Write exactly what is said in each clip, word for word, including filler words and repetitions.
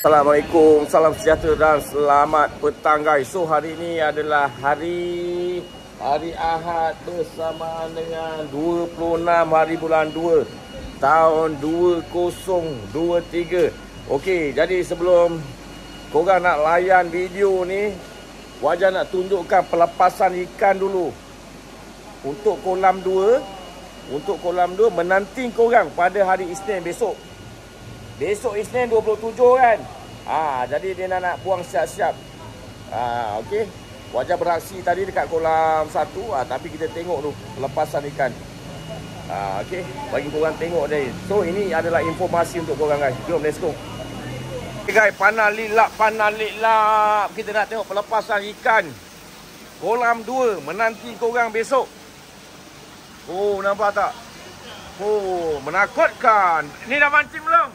Assalamualaikum, salam sejahtera dan selamat petang guys. So hari ini adalah hari hari Ahad bersamaan dengan dua puluh enam hari bulan dua tahun dua ribu dua puluh tiga. Okey, jadi sebelum korang nak layan video ni, Wajah nak tunjukkan pelepasan ikan dulu. Untuk kolam dua, untuk kolam dua menanti korang pada hari Isnin besok. Besok Isnin dua puluh tujuh kan. Ah, jadi dia nak, nak buang siap-siap. Ah, okey. Wajah beraksi tadi dekat kolam satu, ah, tapi kita tengok tu pelepasan ikan. Ah, okey. Bagi korang tengok dia. So ini adalah informasi untuk korang guys. Jom let's go. Okay guys, panah lilap, panah lilap. Kita nak tengok pelepasan ikan kolam dua menanti korang besok. Oh, nampak tak? Oh, menakutkan. Ni dah mancing belum?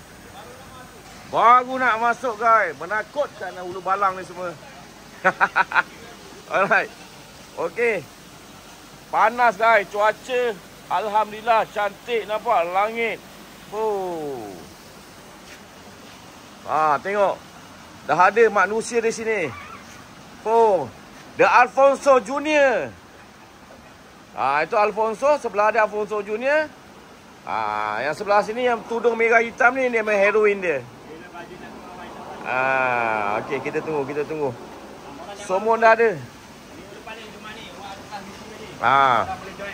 Baru nak masuk guys. Menakutkan hulu balang ni semua. Alright. Okey. Panas guys. Cuaca alhamdulillah cantik, nampak langit. Oh. Ah, tengok. Dah ada manusia di sini. Oh. The Alfonso Junior. Ah, itu Alfonso, sebelah ada Alfonso Junior. Ah, yang sebelah sini yang tudung merah hitam ni dia main heroin dia. Ah, okey, kita tunggu, kita tunggu. Somon dah ada. Ah.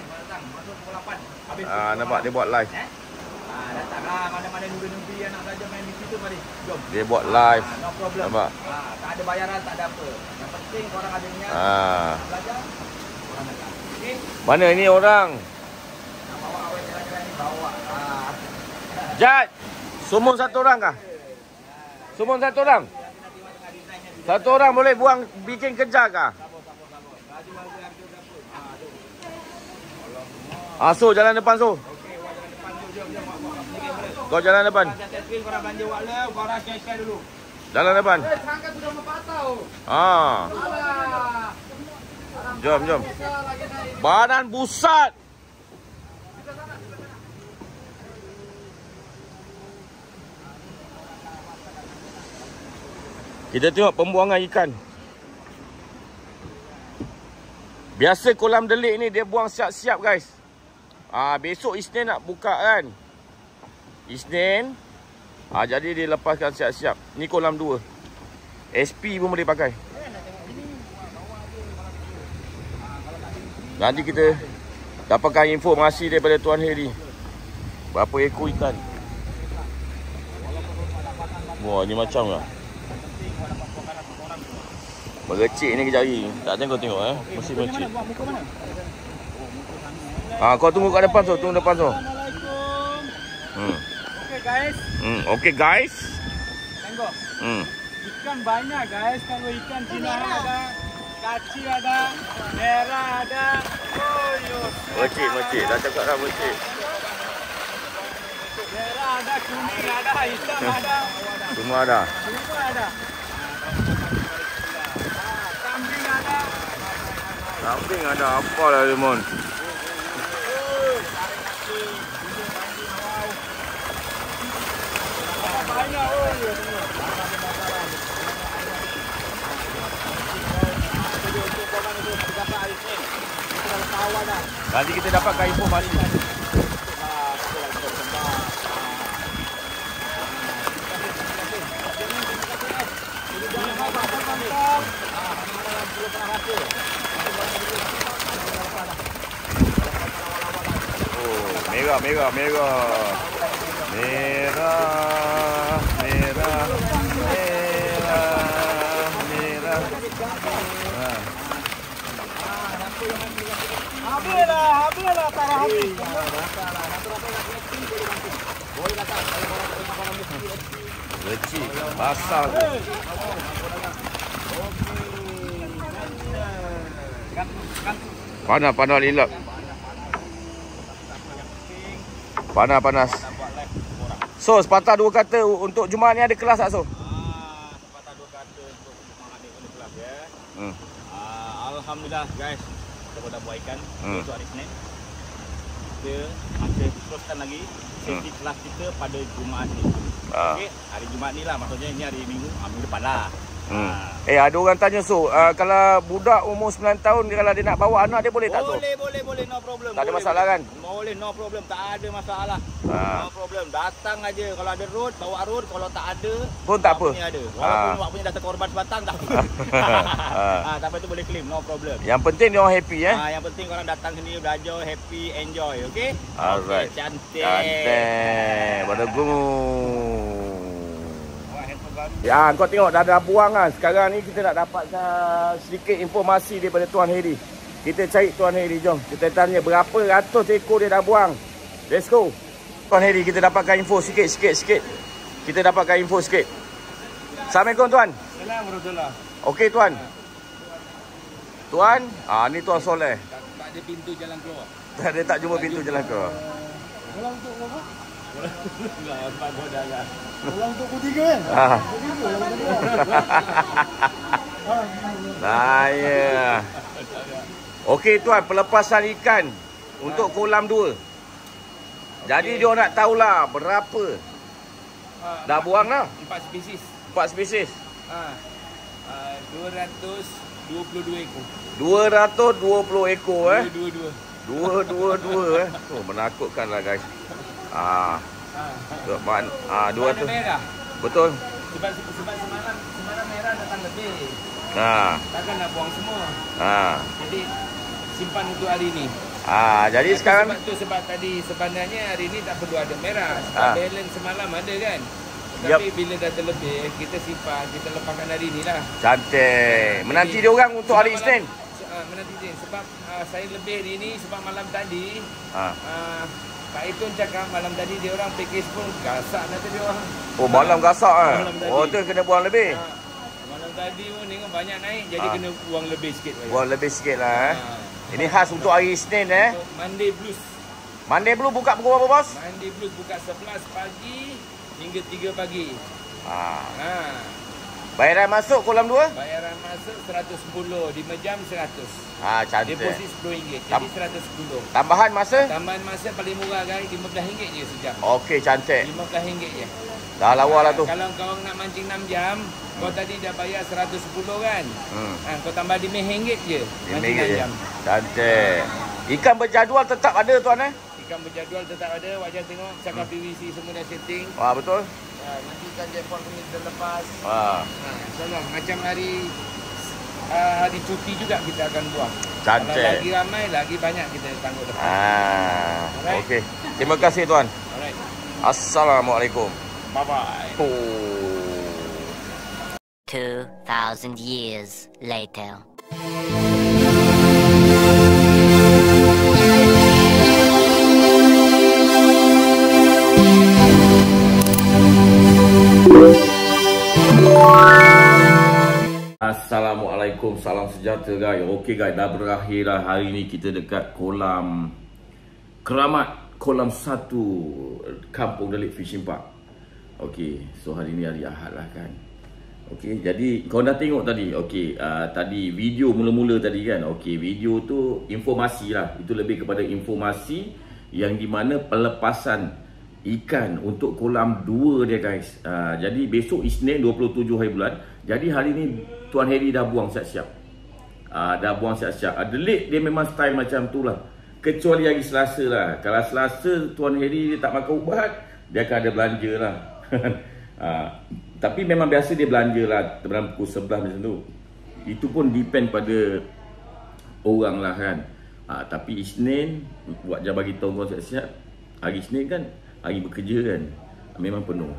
Ah, nampak dia buat live. Ah, datanglah mana-mana negeri-negeri yang nak belajar main di situ mari. Jom. Dia buat live. Ah, no problem. Nampak? Ah, tak ada bayaran, tak ada apa. Yang penting korang ada niat. Ah. Belajar. Korang datang. Okey. Mana ini orang? Nak bawa awak jalan-jalan ni bawa. Ah. Jad. Somon satu orang kah? Somon satu orang? Satu orang boleh buang bikin kerja kah? Ah, so jalan depan so. Kau jalan depan. Korang belanja wak le, korang share-share dulu. Jalan depan. Eh, sangka sudah mempatau. Ah. Alah. Jom, jom. Badan busat. Kita tengok pembuangan ikan. Biasa kolam delik ni dia buang siap-siap guys. Ah, besok Isnin nak buka kan. Isnin. Ah, jadi dia lepaskan siap-siap. Ni kolam dua. S P pun boleh pakai. Nanti kita dapatkan informasi daripada Tuan Heri. Berapa ekor ikan. Wah, ni macam lah. Bergecik ni kejap lagi. Tak tengok tengok eh. Mesti bergecik. Ah, kau tunggu kat depan so, tunggu depan so. Hmm. Okey guys. Hmm, okey guys. Tengok. Hmm. Ikan banyak guys. Kalau ikan Cina ada, kaci ada, merah ada. Oh yo. Bergecik, bergecik. Dah cakap dah bergecik. Merah ada, kuning ada, hitam ada. Semua ada. Semua ada. Ah, kambing ada. Kambing ada apa lah Lemon. Banyak oh yo. Nanti kita dapatkan informasi. Oh, merah, merah, merah. Merah, merah, merah, merah. Ha. Habislah, habislah tak habis. Kecil, basah tu. Panas, panas lilap. Panas, panas. So, sepatah dua kata untuk Jumaat ni ada kelas tak so? Ah, sepatah dua kata untuk mengambil kelas ya. Hmm. Ah, alhamdulillah guys, kita dah buat ikan Hmm. untuk hari Senin. kita masih teruskan lagi sesi hmm. kelas kita pada Jumaat ni. Ah. Okey, hari Jumaat ni lah, maksudnya ini hari Minggu, ah, minggu depan lah. Hmm. Ah. Eh, ada orang tanya so, uh, kalau budak umur sembilan tahun kalau dia nak bawa anak dia boleh tak tu? Boleh, boleh, boleh, no problem. Tak ada boleh, masalah boleh. kan? Boleh, no problem, tak ada masalah. Ah. No problem, datang aja. Kalau ada road, bawa road. Kalau tak ada, pun tak apa. Ada. Walaupun Ah. wak punya dah terkorban sebatang, tak apa. ah. ah, tapi tu boleh claim, no problem. Yang penting dia orang happy eh. Ah, yang penting korang datang sini belajar, happy, enjoy, okey? Alright. Okay, cantik. Cantik. Bagus. Ya, kau tengok dah ada buang kan. Sekarang ni kita nak dapatkan sedikit informasi daripada Tuan Heri. Kita cari Tuan Heri, jom. Kita tanya berapa ratus ekor dia dah buang. Let's go. Tuan Heri, kita dapatkan info sikit, sikit, sikit. Kita dapatkan info sikit. Assalamualaikum Tuan. Assalamualaikum. Okey Tuan. Tuan, ah ni Tuan Soleh. Tak, tak ada pintu jalan keluar. Dia tak jumpa pintu jalan keluar. Bola untuk apa? Enggak, empat bola lah. Bola untuk ketiga kan? Ah. Nah, ya. Okey Tuan, pelepasan ikan untuk kolam dua. Jadi dia nak tahulah berapa. Dah buang dah? Empat spesies. Empat spesies. Ha. Uh, dua ratus dua puluh dua ekor. dua ratus dua puluh ekor eh. Dua dua. Dua dua dua eh. Oh, menakutkanlah guys. Ah. Ha. Man, ah dua ratus. Merah. Betul. Sebab sebab semalam semalam merah datang lebih. Nah. Takkan nak buang semua. Ah. Jadi simpan untuk hari ni. Ah, jadi Tapi sekarang sebab tu sebab tadi sebenarnya hari ni tak perlu ada merah. Sebab ah. balance semalam ada kan. Tapi yep. bila dah terlebih kita simpan, kita lepaskan hari ni lah. Cantik. Menanti dia orang untuk hari Isnin. Uh, menanti dia sebab uh, saya lebih hari ni sebab malam tadi. Ah. Uh, Pak Itun cakap malam tadi dia orang package pun gasak nanti dia orang. Oh, malam gasak ah. Malam Oh, tu kena buang lebih. Uh, malam tadi pun tengok banyak naik jadi ah. kena buang lebih sikit. Buang lebih sikit lah eh. Uh, Ini khas untuk hari Isnin eh. Untuk Monday Blues. Monday Blue buka pukul berapa bos? Monday Blues buka sebelas pagi hingga tiga pagi. Ah. Ha. Bayaran masuk kolam dua? Bayaran masuk seratus sepuluh, lima jam seratus. Ah, cantik. Deposit sepuluh ringgit. Jadi Tam seratus sepuluh. Tambahan masa? Tambahan masa paling murah guys, lima belas ringgit je sejam. Okey, cantik. lima belas ringgit je. Dah lawa lah tu. Kalau kau nak mancing enam jam, hmm. kau tadi dah bayar seratus sepuluh kan? Hmm. Ha, kau tambah lima ringgit je. lima ringgit je. Cantik. Ikan berjadual tetap ada tuan eh? Ikan berjadual tetap ada. Wajar tengok cakap hmm. P V C semua dah setting. Wah, betul. Ha, nanti ikan jackpot punya terlepas. Wah. Ha, InsyaAllah macam hari uh, hari cuti juga kita akan buang. Cantik. Kalau lagi ramai, lagi banyak kita tangguh depan. Ah. Okey. Terima kasih tuan. Alright. Assalamualaikum. Bye-bye. Oh. Two thousand years later. Assalamualaikum, salam sejahtera guys. Okey guys, dah berakhir dah hari ni kita dekat kolam Keramat, kolam satu Kampung Delik Fishing Park. Okey, so hari ni hari Ahad lah kan. Okey, jadi kau dah tengok tadi. Okey, uh, tadi video mula-mula tadi kan. Okey, video tu informasi lah. Itu lebih kepada informasi yang di mana pelepasan ikan untuk kolam dua dia guys. Uh, jadi besok Isnin dua puluh tujuh hari bulan. Jadi hari ni Tuan Heri dah buang siap-siap. Uh, dah buang siap-siap. Uh, Delik dia memang style macam tu lah. Kecuali hari Selasa lah. Kalau Selasa Tuan Heri dia tak makan ubat, dia akan ada belanja lah. uh, Tapi memang biasa dia belanja lah dalam pukul sebelas macam tu. Itu pun depend pada orang lah kan. uh, Tapi Isnin buat je bagi tahu kau siap-siap. Hari Isnin kan hari bekerja kan, memang penuh.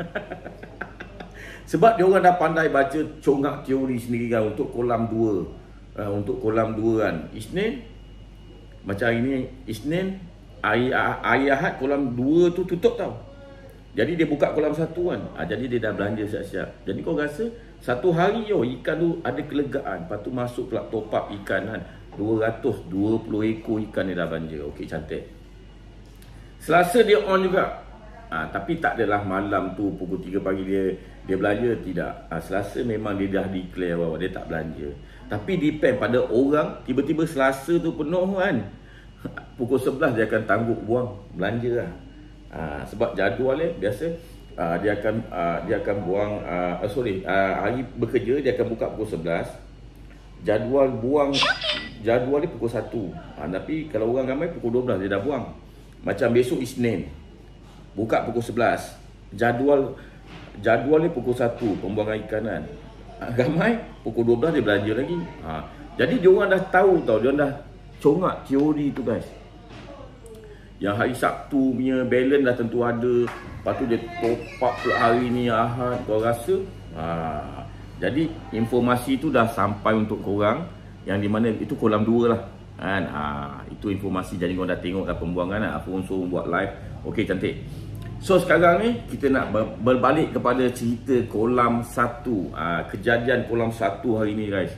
Sebab dia orang dah pandai baca congak teori sendiri kan untuk kolam dua. Uh, untuk kolam dua kan. Isnin macam hari ni Isnin, hari, hari Ahad kolam dua tu tutup tau. Jadi dia buka kolam satu kan. Ha, jadi dia dah belanja siap-siap. Jadi kau rasa satu hari yo ikan tu ada kelegaan. Lepas tu masuk pula top up ikan kan. dua ratus dua puluh ekor ikan dia dah belanja. Okey, cantik. Selasa dia on juga. Ha, tapi tak adalah malam tu pukul tiga pagi dia dia belanja, tidak. Ha, Selasa memang dia dah declare bahawa dia tak belanja. Tapi depend pada orang, tiba-tiba Selasa tu penuh kan. pukul sebelas dia akan tangguk buang belanja lah. Ha, sebab jadual dia biasa uh, dia akan uh, dia akan buang uh, uh, sorry uh, hari bekerja dia akan buka pukul sebelas. Jadual buang jadual dia pukul satu. Ha, tapi kalau orang ramai pukul dua belas dia dah buang. Macam besok Isnin buka pukul sebelas. Jadual jadual dia pukul satu pembuangan ikanan. Ha, ramai pukul dua belas dia belanja lagi. Ha, jadi dia orang dah tahu tau, dia orang dah congak teori tu guys. Yang hari Sabtu punya balance dah tentu ada. Lepas tu dia top up pula hari ni Ahad. Kau rasa ha, jadi informasi tu dah sampai untuk korang. Yang di mana itu kolam dua lah kan. Ha, itu informasi. Jadi korang dah tengok dah pembuangan lah. Apa unsur buat live. Okey, cantik. So sekarang ni kita nak berbalik kepada cerita kolam satu. Ha, kejadian kolam satu hari ni guys.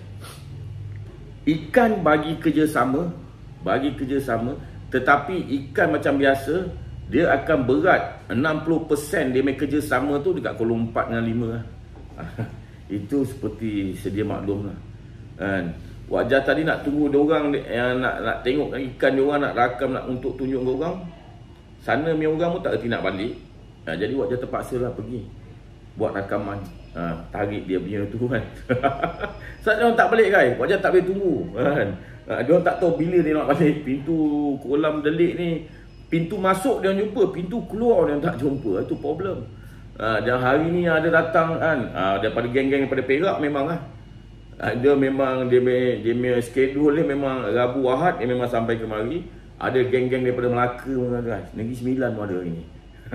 Ikan bagi kerjasama. Bagi kerjasama. Tetapi ikan macam biasa, dia akan berat enam puluh peratus dia main kerjasama tu dekat kolom empat dengan lima lah. Itu seperti sedia maklum lah kan. Wajah tadi nak tunggu diorang yang nak, nak tengok ikan diorang, nak rakam, nak untuk tunjuk diorang. Sana punya orang pun tak kerti nak balik. Ha, jadi wajah terpaksa lah pergi buat rakaman. Ha, tarik dia punya tu kan. Sebab diorang tak balik guys. Wajah tak boleh tunggu kan. Ha, diorang tak tahu bila dia nak balik. Pintu kolam delik ni, pintu masuk dia jumpa, pintu keluar dia tak jumpa. Itu problem. Ha, dan hari ni ada datang kan. Ha, daripada geng-geng daripada Perak memang lah. Ha, dia memang dia dia punya schedule dia memang Rabu Ahad dia memang sampai kemari. Ada geng-geng daripada Melaka guys. Negeri Sembilan pun ada hari ni.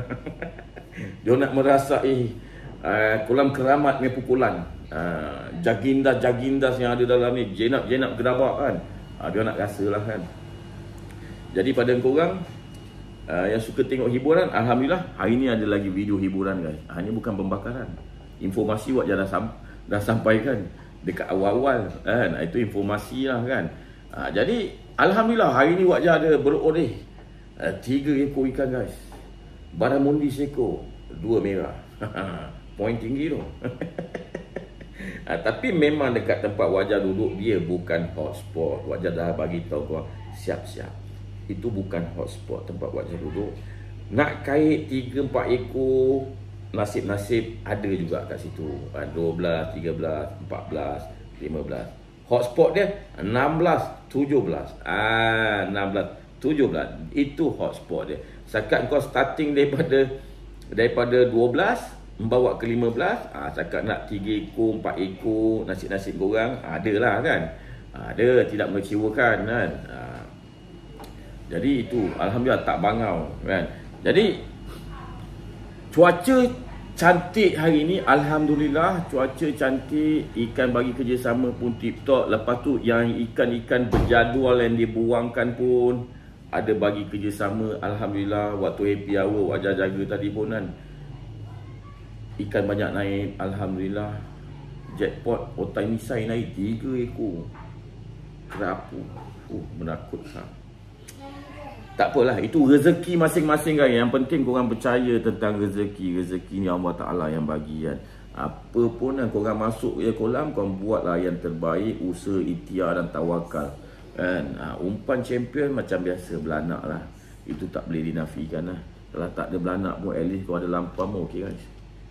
Dia nak merasai uh, kolam keramat punya pukulan. Uh, jagindas-jagindas yang ada dalam ni, jenab-jenab gerabak kan. Uh, dia nak rasa lah kan. Jadi pada korang uh, yang suka tengok hiburan, alhamdulillah hari ni ada lagi video hiburan guys. Hanya uh, bukan pembakaran. Informasi wak dah, sam dah sampaikan dekat awal-awal kan. Itu informasi lah kan. Uh, jadi alhamdulillah hari ni wak ada beroreh uh, tiga ekor ikan guys. Baramundi seko, dua merah. Poin tinggi tu. Ha, tapi memang dekat tempat wajah duduk dia bukan hotspot. Wajah dah bagi tahu kau siap-siap. Itu bukan hotspot tempat wajah duduk. Nak kait tiga empat ekor, nasib-nasib ada juga kat situ. Ha, dua belas, tiga belas, empat belas, lima belas. Hotspot dia enam belas, tujuh belas. Ah, enam belas, tujuh belas. Itu hotspot dia. Sakat kau starting daripada daripada dua belas membawa ke lima belas, ah, cakap nak tiga ekor, empat ekor, nasib-nasib korang ada lah kan. Ada, tidak mengecewakan kan. Ah, jadi itu alhamdulillah tak bangau kan. Jadi cuaca cantik hari ni, alhamdulillah cuaca cantik, ikan bagi kerjasama pun tip top. Lepas tu yang ikan-ikan berjadual yang dibuangkan pun ada bagi kerjasama. Alhamdulillah waktu happy hour wajah jaga tadi pun kan, ikan banyak naik. Alhamdulillah jackpot otai misai naik tiga ekor kerapu. Uh, menakutkan. Tak apalah, itu rezeki masing-masing kan. Yang penting korang percaya tentang rezeki. Rezeki ni Allah Ta'ala yang bagi kan. Apa pun yang korang masuk ke kolam, korang buatlah yang terbaik. Usaha, ikhtiar dan tawakal kan. Ha, umpan champion macam biasa belanak lah. Itu tak boleh dinafikan lah. Kalau tak ada belanak pun at least kau ada lampuan pun okey guys.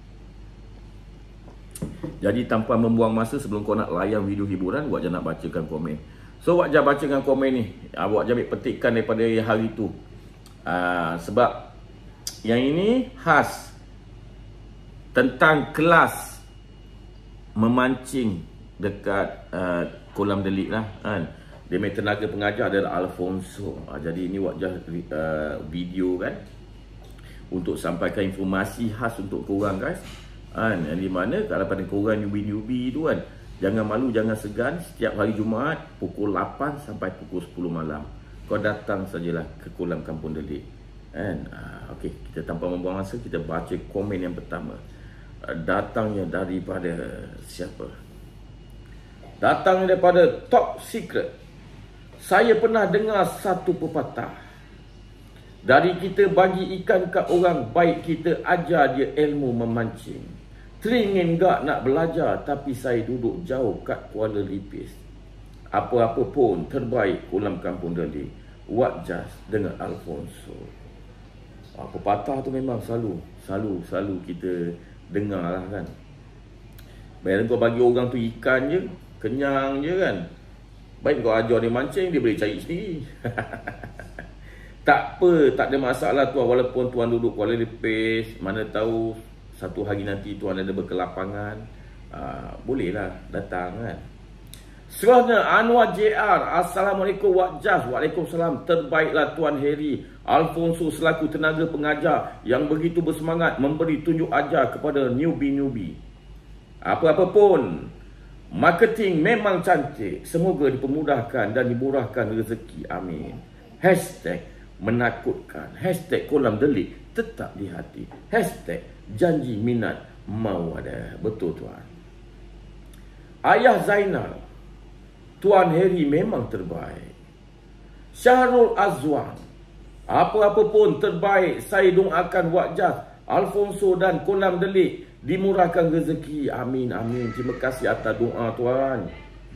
Jadi tanpa membuang masa, sebelum kau nak layan video hiburan, Wak Jan nak bacakan komen. So Wak Jan bacakan komen ni. Wak Jan ambil petikan daripada hari tu. Aa, sebab yang ini khas tentang kelas memancing dekat uh, kolam delik lah kan. Dia punya tenaga pengajar adalah Alfonso. Aa, jadi ini Wak Jan uh, video kan untuk sampaikan informasi khas untuk korang guys. Kan, yang di mana kalau pada korang newbie-newbie tu kan, jangan malu, jangan segan. Setiap hari Jumaat pukul lapan sampai pukul sepuluh malam kau datang sajalah ke kolam Kampung Delik kan. Ah, okey, kita tanpa membuang masa, kita baca komen yang pertama. Ah, datangnya daripada siapa? Datangnya daripada Top Secret. Saya pernah dengar satu pepatah, dari kita bagi ikan kat orang, baik kita ajar dia ilmu memancing. Teringin gak nak belajar, tapi saya duduk jauh kat Kuala Lipis. Apa-apa pun terbaik kolam Kampung Delik. Wak Jas dengan Alfonso. Ah, pepatah tu memang selalu, selalu, selalu kita dengar lah kan. Bayangkan kau bagi orang tu ikan je, kenyang je kan. Baik kau ajar dia mancing, dia boleh cari sendiri. Tak apa, tak ada masalah tuan. Walaupun tuan duduk Kuala Lepis, mana tahu satu hari nanti tuan ada berkelapangan, ah, bolehlah datang kan. Selanjutnya Anwar J R. Assalamualaikum Wak Jas. Waalaikumsalam. Terbaiklah Tuan Harry Alfonso selaku tenaga pengajar yang begitu bersemangat memberi tunjuk ajar kepada newbie-newbie. Apa-apa pun, marketing memang cantik. Semoga dipermudahkan dan dimurahkan rezeki. Amin. Hashtag menakutkan. Hashtag kolam delik tetap di hati. Hashtag janji minat mau ada. Betul tuan. Ayah Zainal. Tuan Harry memang terbaik. Syahrul Azwan. Apa-apa pun terbaik. Saya doakan Wak Jas, Alfonso dan kolam delik dimurahkan rezeki. Amin, amin. Terima kasih atas doa tuan.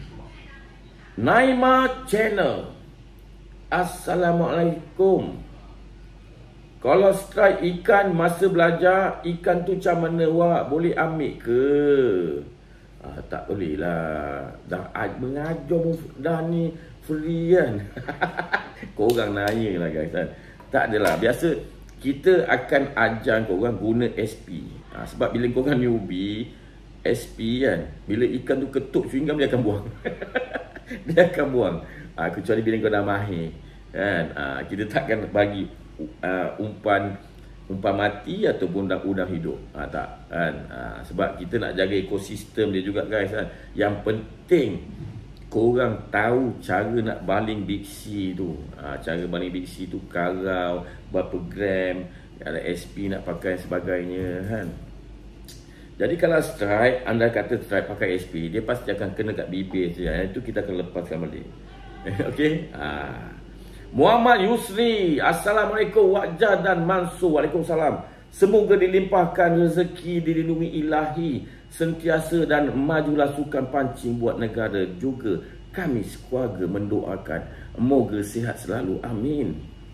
Naima Channel. Assalamualaikum. Kalau strike ikan masa belajar, ikan tu macam mana Wak? Boleh ambil ke? Ah, tak boleh lah. Dah mengajar dah ni free kan. Korang nanya lah guys kan. Tak adalah. Biasa kita akan ajar korang guna S P. Ah, sebab bila korang newbie, S P kan, bila ikan tu ketuk chewing gum, dia akan buang. Dia akan buang. Ah, kecuali bila kau dah mahir kan. Ah, kita takkan bagi uh, umpan umpan mati ataupun udang hidup. Ha, tak kan. Ha, sebab kita nak jaga ekosistem dia juga guys kan. Yang penting korang tahu cara nak baling biksi tu. Ha, cara baling biksi tu karau berapa gram, ada S P nak pakai sebagainya kan. Jadi kalau strike, anda kata strike pakai S P, dia pasti akan kena kat bibir saja. Itu kita akan lepaskan balik. Okey? Ha. Muhammad Yusri. Assalamualaikum Wak Jas dan Mansur. Waalaikumsalam. Semoga dilimpahkan rezeki, dilindungi ilahi sentiasa dan majulah sukan pancing buat negara. Juga kami sekeluarga mendoakan moga sihat selalu. Amin.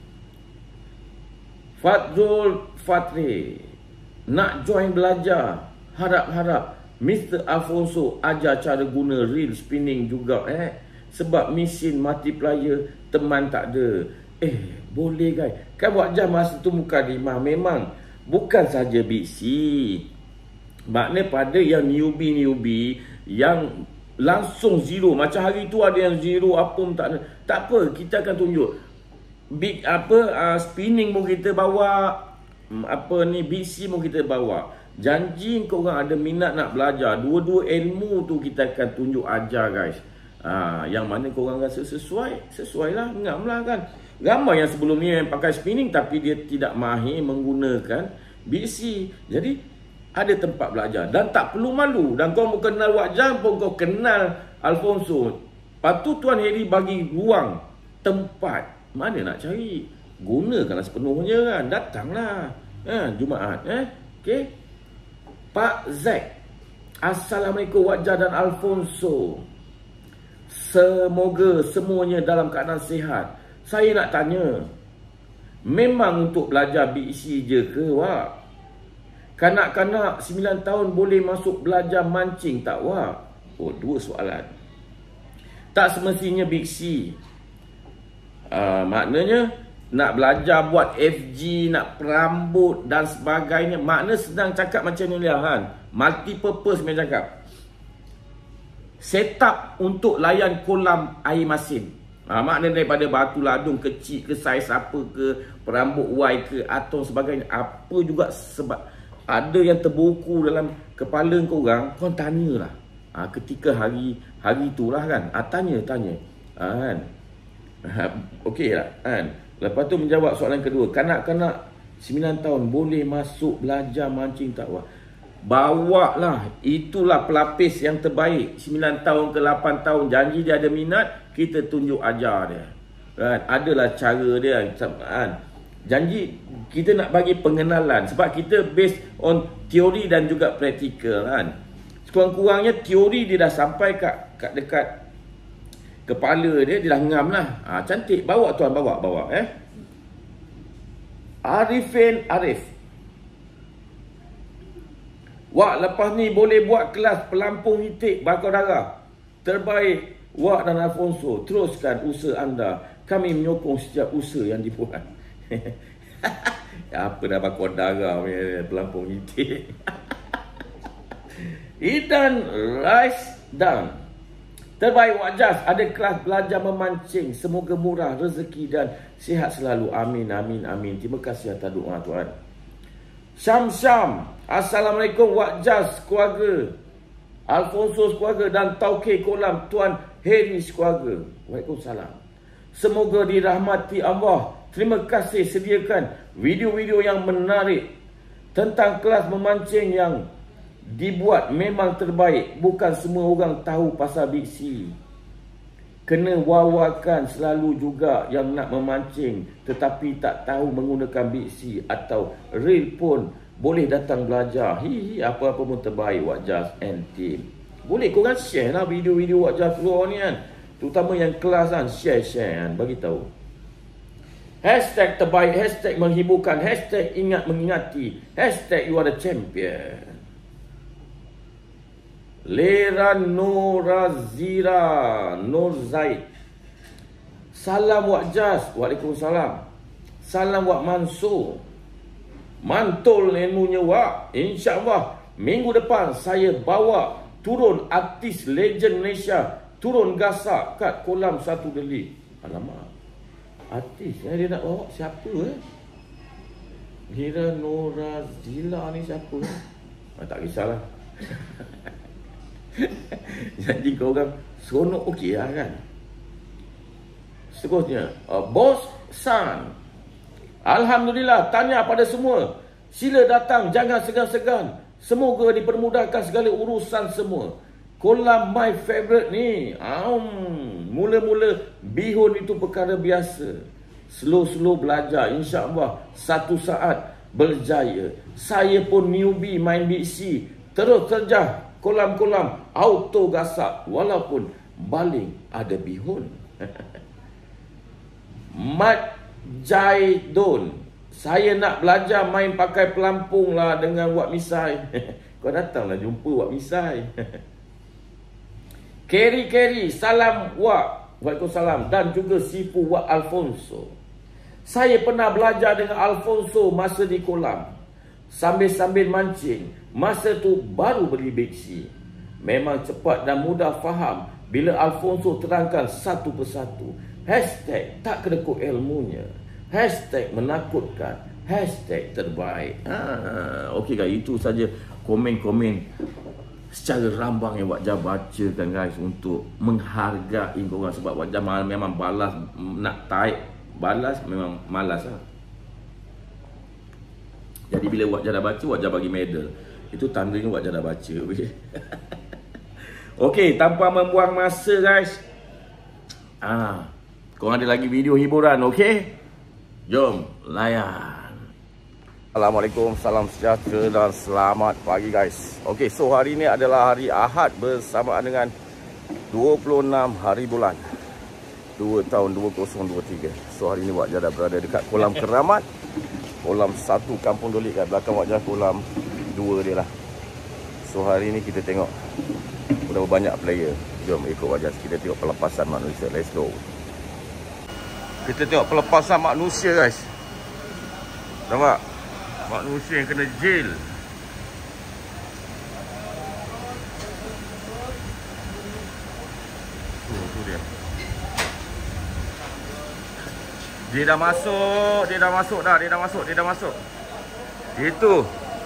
Fadzul Fatri. Nak join belajar. Harap-harap Mister Alfonso ajar cara guna reel spinning juga eh. Sebab mesin multiplier teman tak ada. Eh, boleh guys. Kan Wak Jas masa tu mukadimah memang bukan saja biksi. Makna pada yang newbie-newbie yang langsung zero. Macam hari tu ada yang zero apa pun tak ada. Tak apa, kita akan tunjuk. Big apa uh, spinning pun kita bawa. Apa ni biksi pun kita bawa. Janji korang ada minat nak belajar. Dua-dua ilmu tu kita akan tunjuk ajar guys. Ha, yang mana korang rasa sesuai, sesuailah, ngamlah kan. Ramai yang sebelum ni yang pakai spinning tapi dia tidak mahir menggunakan biksi. Jadi ada tempat belajar dan tak perlu malu. Dan kau mau kenal Wak Jas pun kau kenal Alfonso. Lepas tu Tuan Harry bagi ruang tempat. Mana nak cari? Gunakanlah sepenuhnya kan. Datanglah ha, Jumaat eh. Okey. Pak Zack. Assalamualaikum Wak Jas dan Alfonso. Semoga semuanya dalam keadaan sihat. Saya nak tanya, memang untuk belajar biksi je ke Wak? Kanak-kanak sembilan tahun boleh masuk belajar mancing tak Wak? Oh, dua soalan. Tak semestinya biksi. uh, Maknanya nak belajar buat F G, nak perambut dan sebagainya. Makna sedang cakap macam ni lah kan. Multi-purpose macam cakap. Setup untuk layan kolam air masin. Ha, makna daripada batu ladung kecil ke saiz apa ke, perambut Y ke atau sebagainya. Apa juga sebab ada yang terbuku dalam kepala korang, korang tanyalah. Ha, ketika hari hari itulah kan. Ha, tanya, tanya. Ha, kan. Ha, Okey lah kan. Lepas tu menjawab soalan kedua. Kanak-kanak sembilan tahun boleh masuk belajar mancing tak Wak? Bawa lah. Itulah pelapis yang terbaik. sembilan tahun ke lapan tahun. Janji dia ada minat, kita tunjuk ajar dia. Kan? Adalah cara dia. Kan? Janji kita nak bagi pengenalan. Sebab kita based on teori dan juga praktikal. Kan? Sekurang-kurangnya teori dia dah sampai kat, kat dekat Kepala dia, dia dah ngam lah. Ha, cantik. Bawa tuan, bawa, bawa. Eh. Arifin Arif. Wak, lepas ni boleh buat kelas pelampung itik bakar darah. Terbaik, Wak dan Alfonso. Teruskan usaha anda. Kami menyokong setiap usaha yang dibuat. Apa dah bakar darah, pelampung itik. Idan Rice Down. Terbaik Wak Jas, ada kelas belajar memancing. Semoga murah rezeki dan sihat selalu. Amin, amin, amin. Terima kasih atas doa tuan. Syam Syam. Assalamualaikum Wak Jas keluarga. Alfonso keluarga dan Tauke Kolam Tuan Heri keluarga. Waalaikumsalam. Semoga dirahmati Allah. Terima kasih sediakan video-video yang menarik tentang kelas memancing yang dibuat memang terbaik. Bukan semua orang tahu pasal biksi. Kena wawakan selalu juga yang nak memancing tetapi tak tahu menggunakan biksi atau reel pun boleh datang belajar. Hihi, apa-apa pun terbaik Wak Jas and team. Boleh korang share lah video-video Wak Jas keluar ni kan. Terutama yang kelas kan. Share-share kan. Bagi tahu. Hashtag terbaik. Hashtag menghiburkan. Hashtag ingat mengingati. Hashtag you are the champion. Lera Nurazira Nur Zaid. Salam Wak Jas. Waalaikumsalam. Salam Wak Mansur. Mantul ilmunya Wak. InsyaAllah minggu depan saya bawa turun artis legend Malaysia. Turun gasak kat kolam Satu Deli. Alamak, artis eh, dia nak bawa siapa eh? Lera Nurazila ni siapa eh? Ah, tak kisahlah. Jadi korang seronok okey lah kan. Seterusnya uh, Bos San. Alhamdulillah, tanya pada semua. Sila datang, jangan segan-segan. Semoga dipermudahkan segala urusan semua. Kolam my favorite ni. um, Mula-mula bihun itu perkara biasa. Slow-slow belajar. InsyaAllah satu saat berjaya. Saya pun newbie main biksi. Terus terjah kolam-kolam auto gasak walaupun baling ada bihun. Mat Jaidon. Saya nak belajar main pakai pelampung lah dengan Wak Misai. Kau datanglah jumpa Wak Misai. Keri-keri. Salam Wak. Waalaikumsalam. Dan juga Sifu Wak Alfonso. Saya pernah belajar dengan Alfonso masa di kolam. Sambil-sambil mancing. Masa tu baru beli biksi. Memang cepat dan mudah faham bila Alfonso terangkan satu persatu. Hashtag tak kedekut ilmunya. Hashtag menakutkan. Hashtag terbaik. Ha, Okey guys, itu saja komen-komen secara rambang yang Wak Jas bacakan guys. Untuk menghargai korang. Sebab Wak Jas memang balas nak type. Balas memang malas lah. Jadi bila Wak Jas dah baca, Wak Jas bagi medal. Itu tandanya Wak Jas dah baca. Okey, tanpa membuang masa guys. Ah, korang ada lagi video hiburan, okey? Jom layan. Assalamualaikum, salam sejahtera dan selamat pagi guys. Okey, so hari ini adalah hari Ahad bersamaan dengan dua puluh enam hari bulan dua tahun dua ribu dua puluh tiga. So hari ini Wak Jas dah berada dekat kolam Keramat. Kolam satu Kampung Dolik kat belakang Wak Jas kolam dua dia lah. So hari ni kita tengok berapa banyak player. Jom ikut Wak Jas, kita tengok pelepasan manusia. Let's go. Kita tengok pelepasan manusia guys. Nampak? Manusia yang kena jail. Tu, tu dia. Dia dah masuk, dia dah masuk dah, dia dah masuk, dia dah masuk. Itu.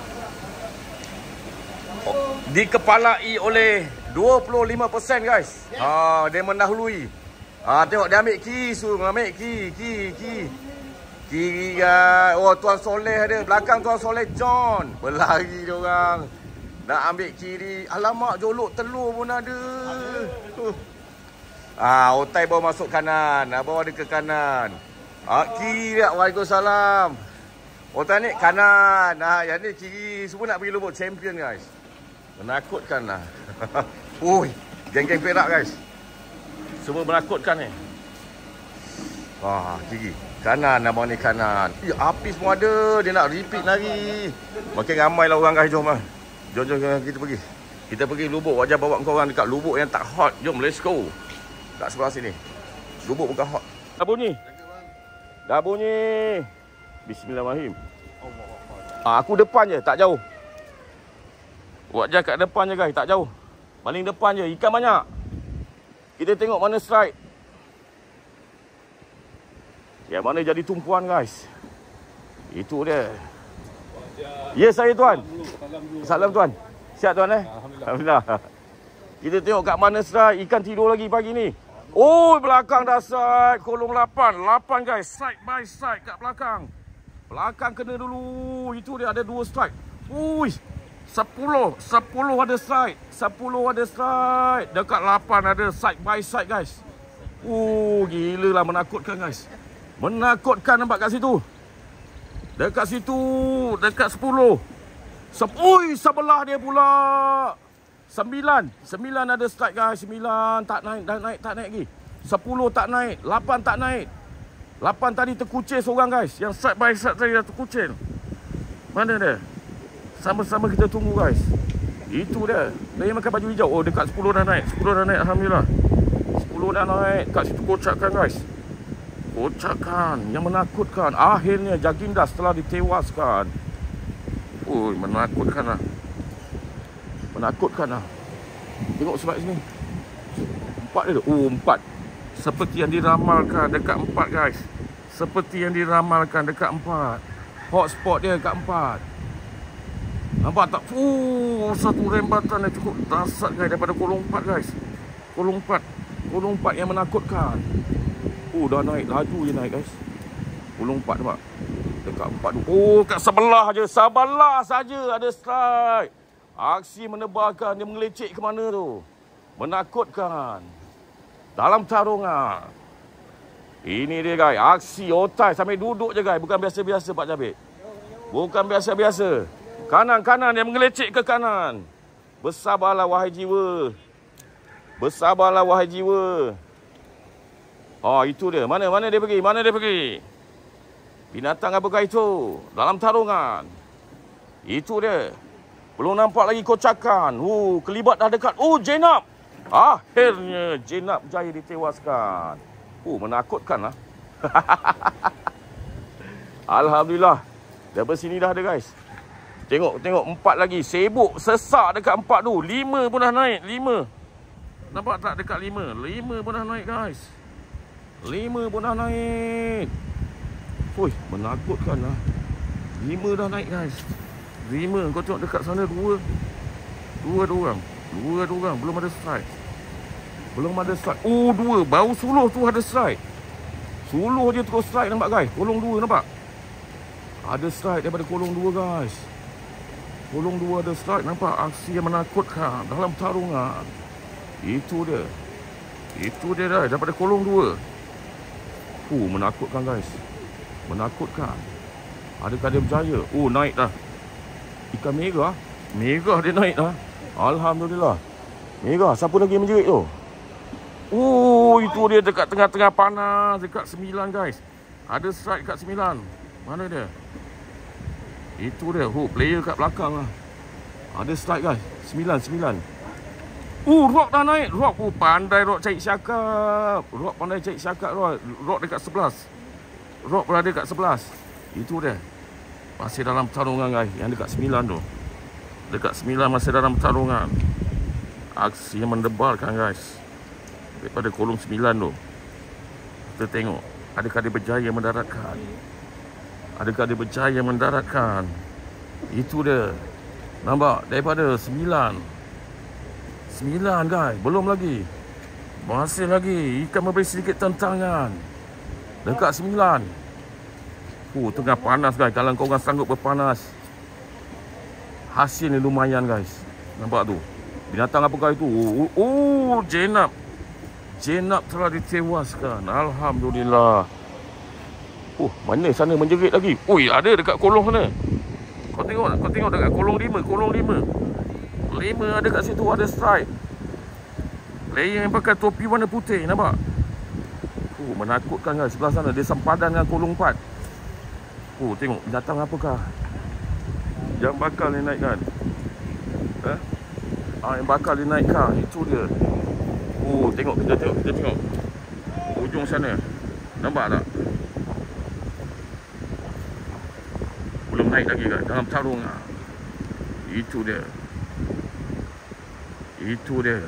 Dikepalai oleh dua puluh lima peratus guys. Ah, dia mendahului. Ah, tengok dia ambil kiri, suruh ambil kiri, kiri, kiri. Kiri guys. Oh, Tuan Soleh ada. Belakang Tuan Soleh John. Berlari dia orang. Nak ambil kiri. Alamak, jolok telur pun ada. Uh. Ah, otai bawa masuk kanan. Ah, bawa dia ke kanan. Ah, kiri tak. Waalaikumsalam. Otai ni kanan. Ah, yang ni kiri. Semua nak pergi lubuk champion guys. Menakutkan lah. Ui, geng-geng Perak guys. Semua menakutkan ni. Wah, gigi. Kanan abang ni kanan. Ya, Apis pun ada. Dia nak repeat lagi. Makin ramai lah orang guys. Jom lah. Jom, jom, jom kita pergi. Kita pergi Lubuk. Wajah bawa kau orang dekat Lubuk yang tak hot. Jom, let's go. Kat sebelah sini. Lubuk bukan hot. Dah bunyi. Dah bunyi. Bismillahirrahmanirrahim. Ah, aku depan je, tak jauh. Wajah kat depan je guys, tak jauh. Paling depan je, ikan banyak. Kita tengok mana strike. Yang mana jadi tumpuan guys. Itu dia. Ya, saya tuan. Salam tuan. Sihat tuan eh? Alhamdulillah. Kita tengok kat mana strike. Ikan tidur lagi pagi ni. Oh, belakang dah strike. Kolong lapan. lapan guys. Side by side kat belakang. Belakang kena dulu. Itu dia ada dua strike. Ui. Sepuluh. Sepuluh ada strike. Sepuluh ada strike. Dekat lapan ada side by side guys. Oh, gila lah. Menakutkan guys. Menakutkan nampak kat situ. Dekat situ. Dekat sepuluh. Sep Ui, sebelah dia pula. Sembilan. Sembilan ada strike guys. Sembilan. Tak naik. Tak naik. Tak naik lagi. Sepuluh tak naik. Lapan tak naik. Lapan tadi terkucil seorang guys. Yang side by side tadi dah terkucil. Mana dia? Sama-sama kita tunggu guys. Itu dia. Dia makan baju hijau. Oh, dekat sepuluh dah naik. Sepuluh dah naik. Alhamdulillah. Sepuluh dah naik. Kat situ kocakan guys. Kocakan. Yang menakutkan. Akhirnya Jaginda setelah ditewaskan. Ui, menakutkan lah. Menakutkan lah. Tengok sebab sini. Empat dia tu. Oh, empat. Seperti yang diramalkan dekat empat guys. Seperti yang diramalkan dekat empat. Hotspot dia dekat empat. Nampak tak? Oh, satu rembatan yang cukup dahsyat guys. Daripada kolong empat guys. Kolong empat. Kolong empat yang menakutkan. Oh, dah naik. Laju je naik guys. Kolong empat nampak. Dekat empat tu. Oh, kat sebelah je. Sebelah saja ada strike. Aksi menebarkan. Dia mengelecek ke mana tu. Menakutkan. Dalam tarungan. Ini dia guys. Aksi otai sampai duduk je guys. Bukan biasa-biasa Pak Jabir. Bukan biasa-biasa. Kanan-kanan yang mengelecek ke kanan. Bersabarlah wahai jiwa. Bersabarlah wahai jiwa. Oh, itu dia. Mana mana dia pergi? Mana dia pergi? Binatang apakah itu? Dalam tarungan. Itu dia. Belum nampak lagi kocakan. Uh, kelibat dah dekat. Oh, Jenab. Akhirnya Jenab berjaya ditewaskan. Oh, menakutkan lah. Alhamdulillah. Dari sini dah ada guys. Tengok, tengok. Empat lagi. Sibuk, sesak dekat empat tu. Lima pun dah naik. Lima. Nampak tak dekat lima? Lima pun dah naik guys. Lima pun dah naik. Ui, menakutkan lah. Lima dah naik guys. Lima. Kau tengok dekat sana dua. Dua dua orang. Dua dua orang. Belum ada strike. Belum ada strike. Oh, dua. Baru Suluh tu ada strike. Suluh je terus strike nampak guys. Kolong dua nampak. Ada strike daripada kolong dua guys. Kolong dua ada strike. Nampak aksi yang menakutkan dalam tarungan. Itu dia. Itu dia dah. Daripada kolong dua. Oh, menakutkan guys. Menakutkan. Adakah dia berjaya? Oh, naik dah. Ikan merah. Merah dia naik dah. Alhamdulillah. Merah. Siapa lagi menjerit tu? Oh, itu dia dekat tengah-tengah panas. Dekat sembilan guys. Ada strike dekat sembilan. Mana dia? Itu dia. Oh, player kat belakang lah. Ada strike guys. Sembilan, sembilan. Oh, Rock dah naik. Rock. Oh, pandai Rock cari syakap. Rock pandai cari syakap. Rock, Rock dekat sebelas. Rock berada dekat sebelas. Itu dia. Masih dalam pertarungan guys. Yang dekat sembilan tu. Dekat sembilan masih dalam pertarungan. Aksi yang mendebarkan guys. Daripada kolong sembilan tu. Kita tengok. Adakah dia berjaya mendaratkan? Adakah dia berjaya mendaratkan? Itu dia. Nampak? Daripada sembilan. Sembilan guys. Belum lagi. Masih lagi. Ikan memberi sedikit tentangan. Dekat sembilan. Oh, tengah panas guys. Kalau korang sanggup berpanas. Hasil ni lumayan guys. Nampak tu. Binatang apakah itu? Oh, oh Jenab. Jenab telah ditewaskan. Alhamdulillah. Oh, mana sana menjerit lagi? Ui, ada dekat kolong sana. Kau tengok, kau tengok dekat kolong lima. Kolong lima. Lima ada kat situ ada strike. Player yang pakai topi warna putih, nampak? Oh, menakutkan guys. Sebelah sana dia sempadan dengan kolong empat. Oh, tengok datang apakah? Yang bakal dinaikkan. Eh? Ah, yang bakal dinaikkan. Itu dia. Oh, tengok kita tengok kita tengok. Ujung sana. Nampak tak? Belum naik lagi kan dalam tarung. Itu dia. Itu dia.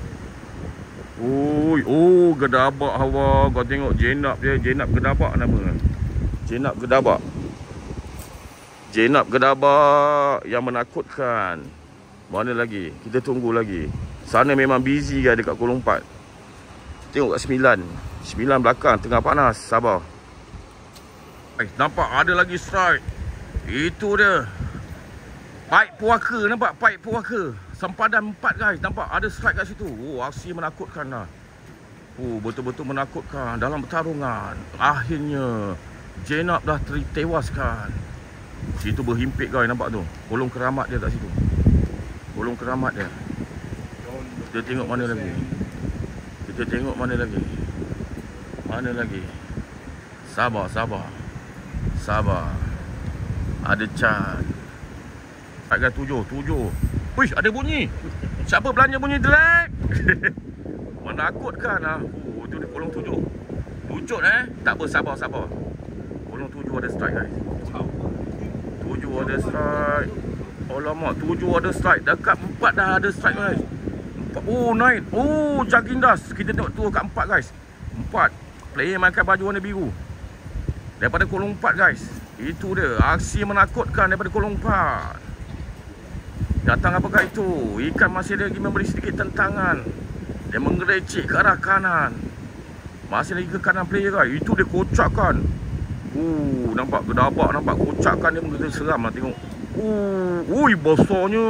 Oi, oh gedabak hawa. Kau tengok jenab dia, jenab gedabak nama. Jenab gedabak. Jenab gedabak yang menakutkan. Mana lagi? Kita tunggu lagi. Sana memang busy kan dekat kolong empat. Tengok kat sembilan. sembilan belakang tengah panas. Sabar. Eh, nampak ada lagi strike. Itu dia. Pipe puaka, nampak pipe puaka. Sempadan empat guys. Nampak ada strike kat situ. Oh, aksi menakutkan lah. Oh, betul-betul menakutkan dalam pertarungan. Akhirnya Jenab dah tewaskan. Situ berhimpit guys, nampak tu. Kolong keramat dia kat situ. Kolong keramat dia. Kita tengok mana lagi. Kita tengok mana lagi. Mana lagi. Sabar, sabar. Sabar. Ada Chan. Harga tujuh, tujuh. Wish, ada bunyi. Siapa belanja bunyi drag? Menakutkan lah. Oh, tu di kolong tujuh. Lucut eh. Tak apa, sabar, sabar. Kolong tujuh ada strike guys. Tujuh ada strike. Alamak, tujuh ada strike. Dekat empat dah ada strike guys. Empat. Oh, naik. Oh, Jagindas. Kita tengok tu kat empat guys. Empat. Player makan baju warna biru. Daripada kolong empat guys. Itu dia. Aksi menakutkan daripada kolong empat. Datang apakah itu? Ikan masih lagi memberi sedikit tentangan. Dia mengerecik ke arah kanan. Masih lagi ke kanan player guys. Itu dia kocakkan. Uh, nampak gedabak, nampak kocakkan dia begitu seram lah tengok. Uh, ui besarnya.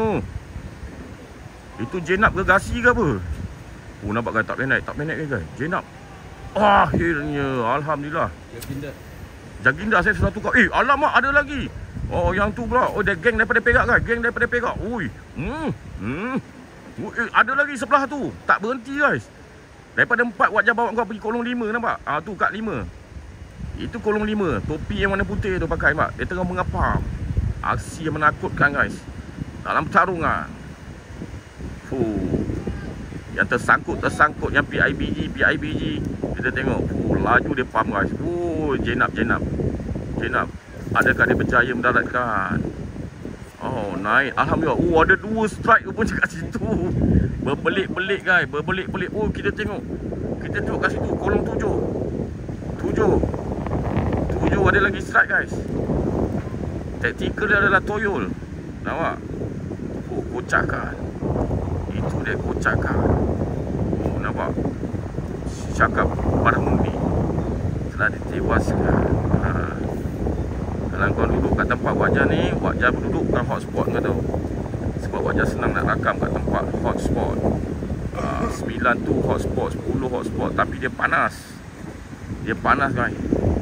Itu Jenab ke Gasi ke apa? Oh, nampak kan tak boleh naik, tak boleh naik guys. Jenab. Akhirnya, alhamdulillah. Jaginda. Jaginda saya sudah tukar. Eh, alamak ada lagi. Oh, yang tu pula. Oh, dia geng daripada Perak guys. Geng daripada Perak. Ui. Hmm. Hmm. Ui, eh, ada lagi sebelah tu. Tak berhenti guys. Daripada empat wajah bawa kau pergi kolong lima nampak? Ah, tu kat lima. Itu kolong lima. Topi yang warna putih tu pakai mak. Dia tengah mengapam. Aksi yang menakutkan guys. Dalam pertarungan. Fuh. Yang tersangkut tersangkut yang P I B G P I B G. Kita tengok. Fuh, laju dia pam guys. Fuh, Jenab Jenab. Jenab. Adakah dia berjaya mendaratkan? Oh, naik. Alhamdulillah. Oh, ada dua strike pun kat situ. Berbelik-belik guys. Berbelik-belik. Oh, kita tengok. Kita tengok kat situ kolong tujuh. Tujuh. Tujuh ada lagi strike guys. Taktikal dia adalah Toyol. Nampak? Oh, kocakan. Itu dia kocakan. Oh, nampak? Cakap Baramundi telah ditewaskan. Ha. Kalau kau duduk kat tempat wajah ni, wajah duduk bukan hotspot kau tahu. Sebab wajah senang nak rakam kat tempat hotspot. Ha, sembilan tu hotspot, sepuluh hotspot. Tapi dia panas. Dia panas guys.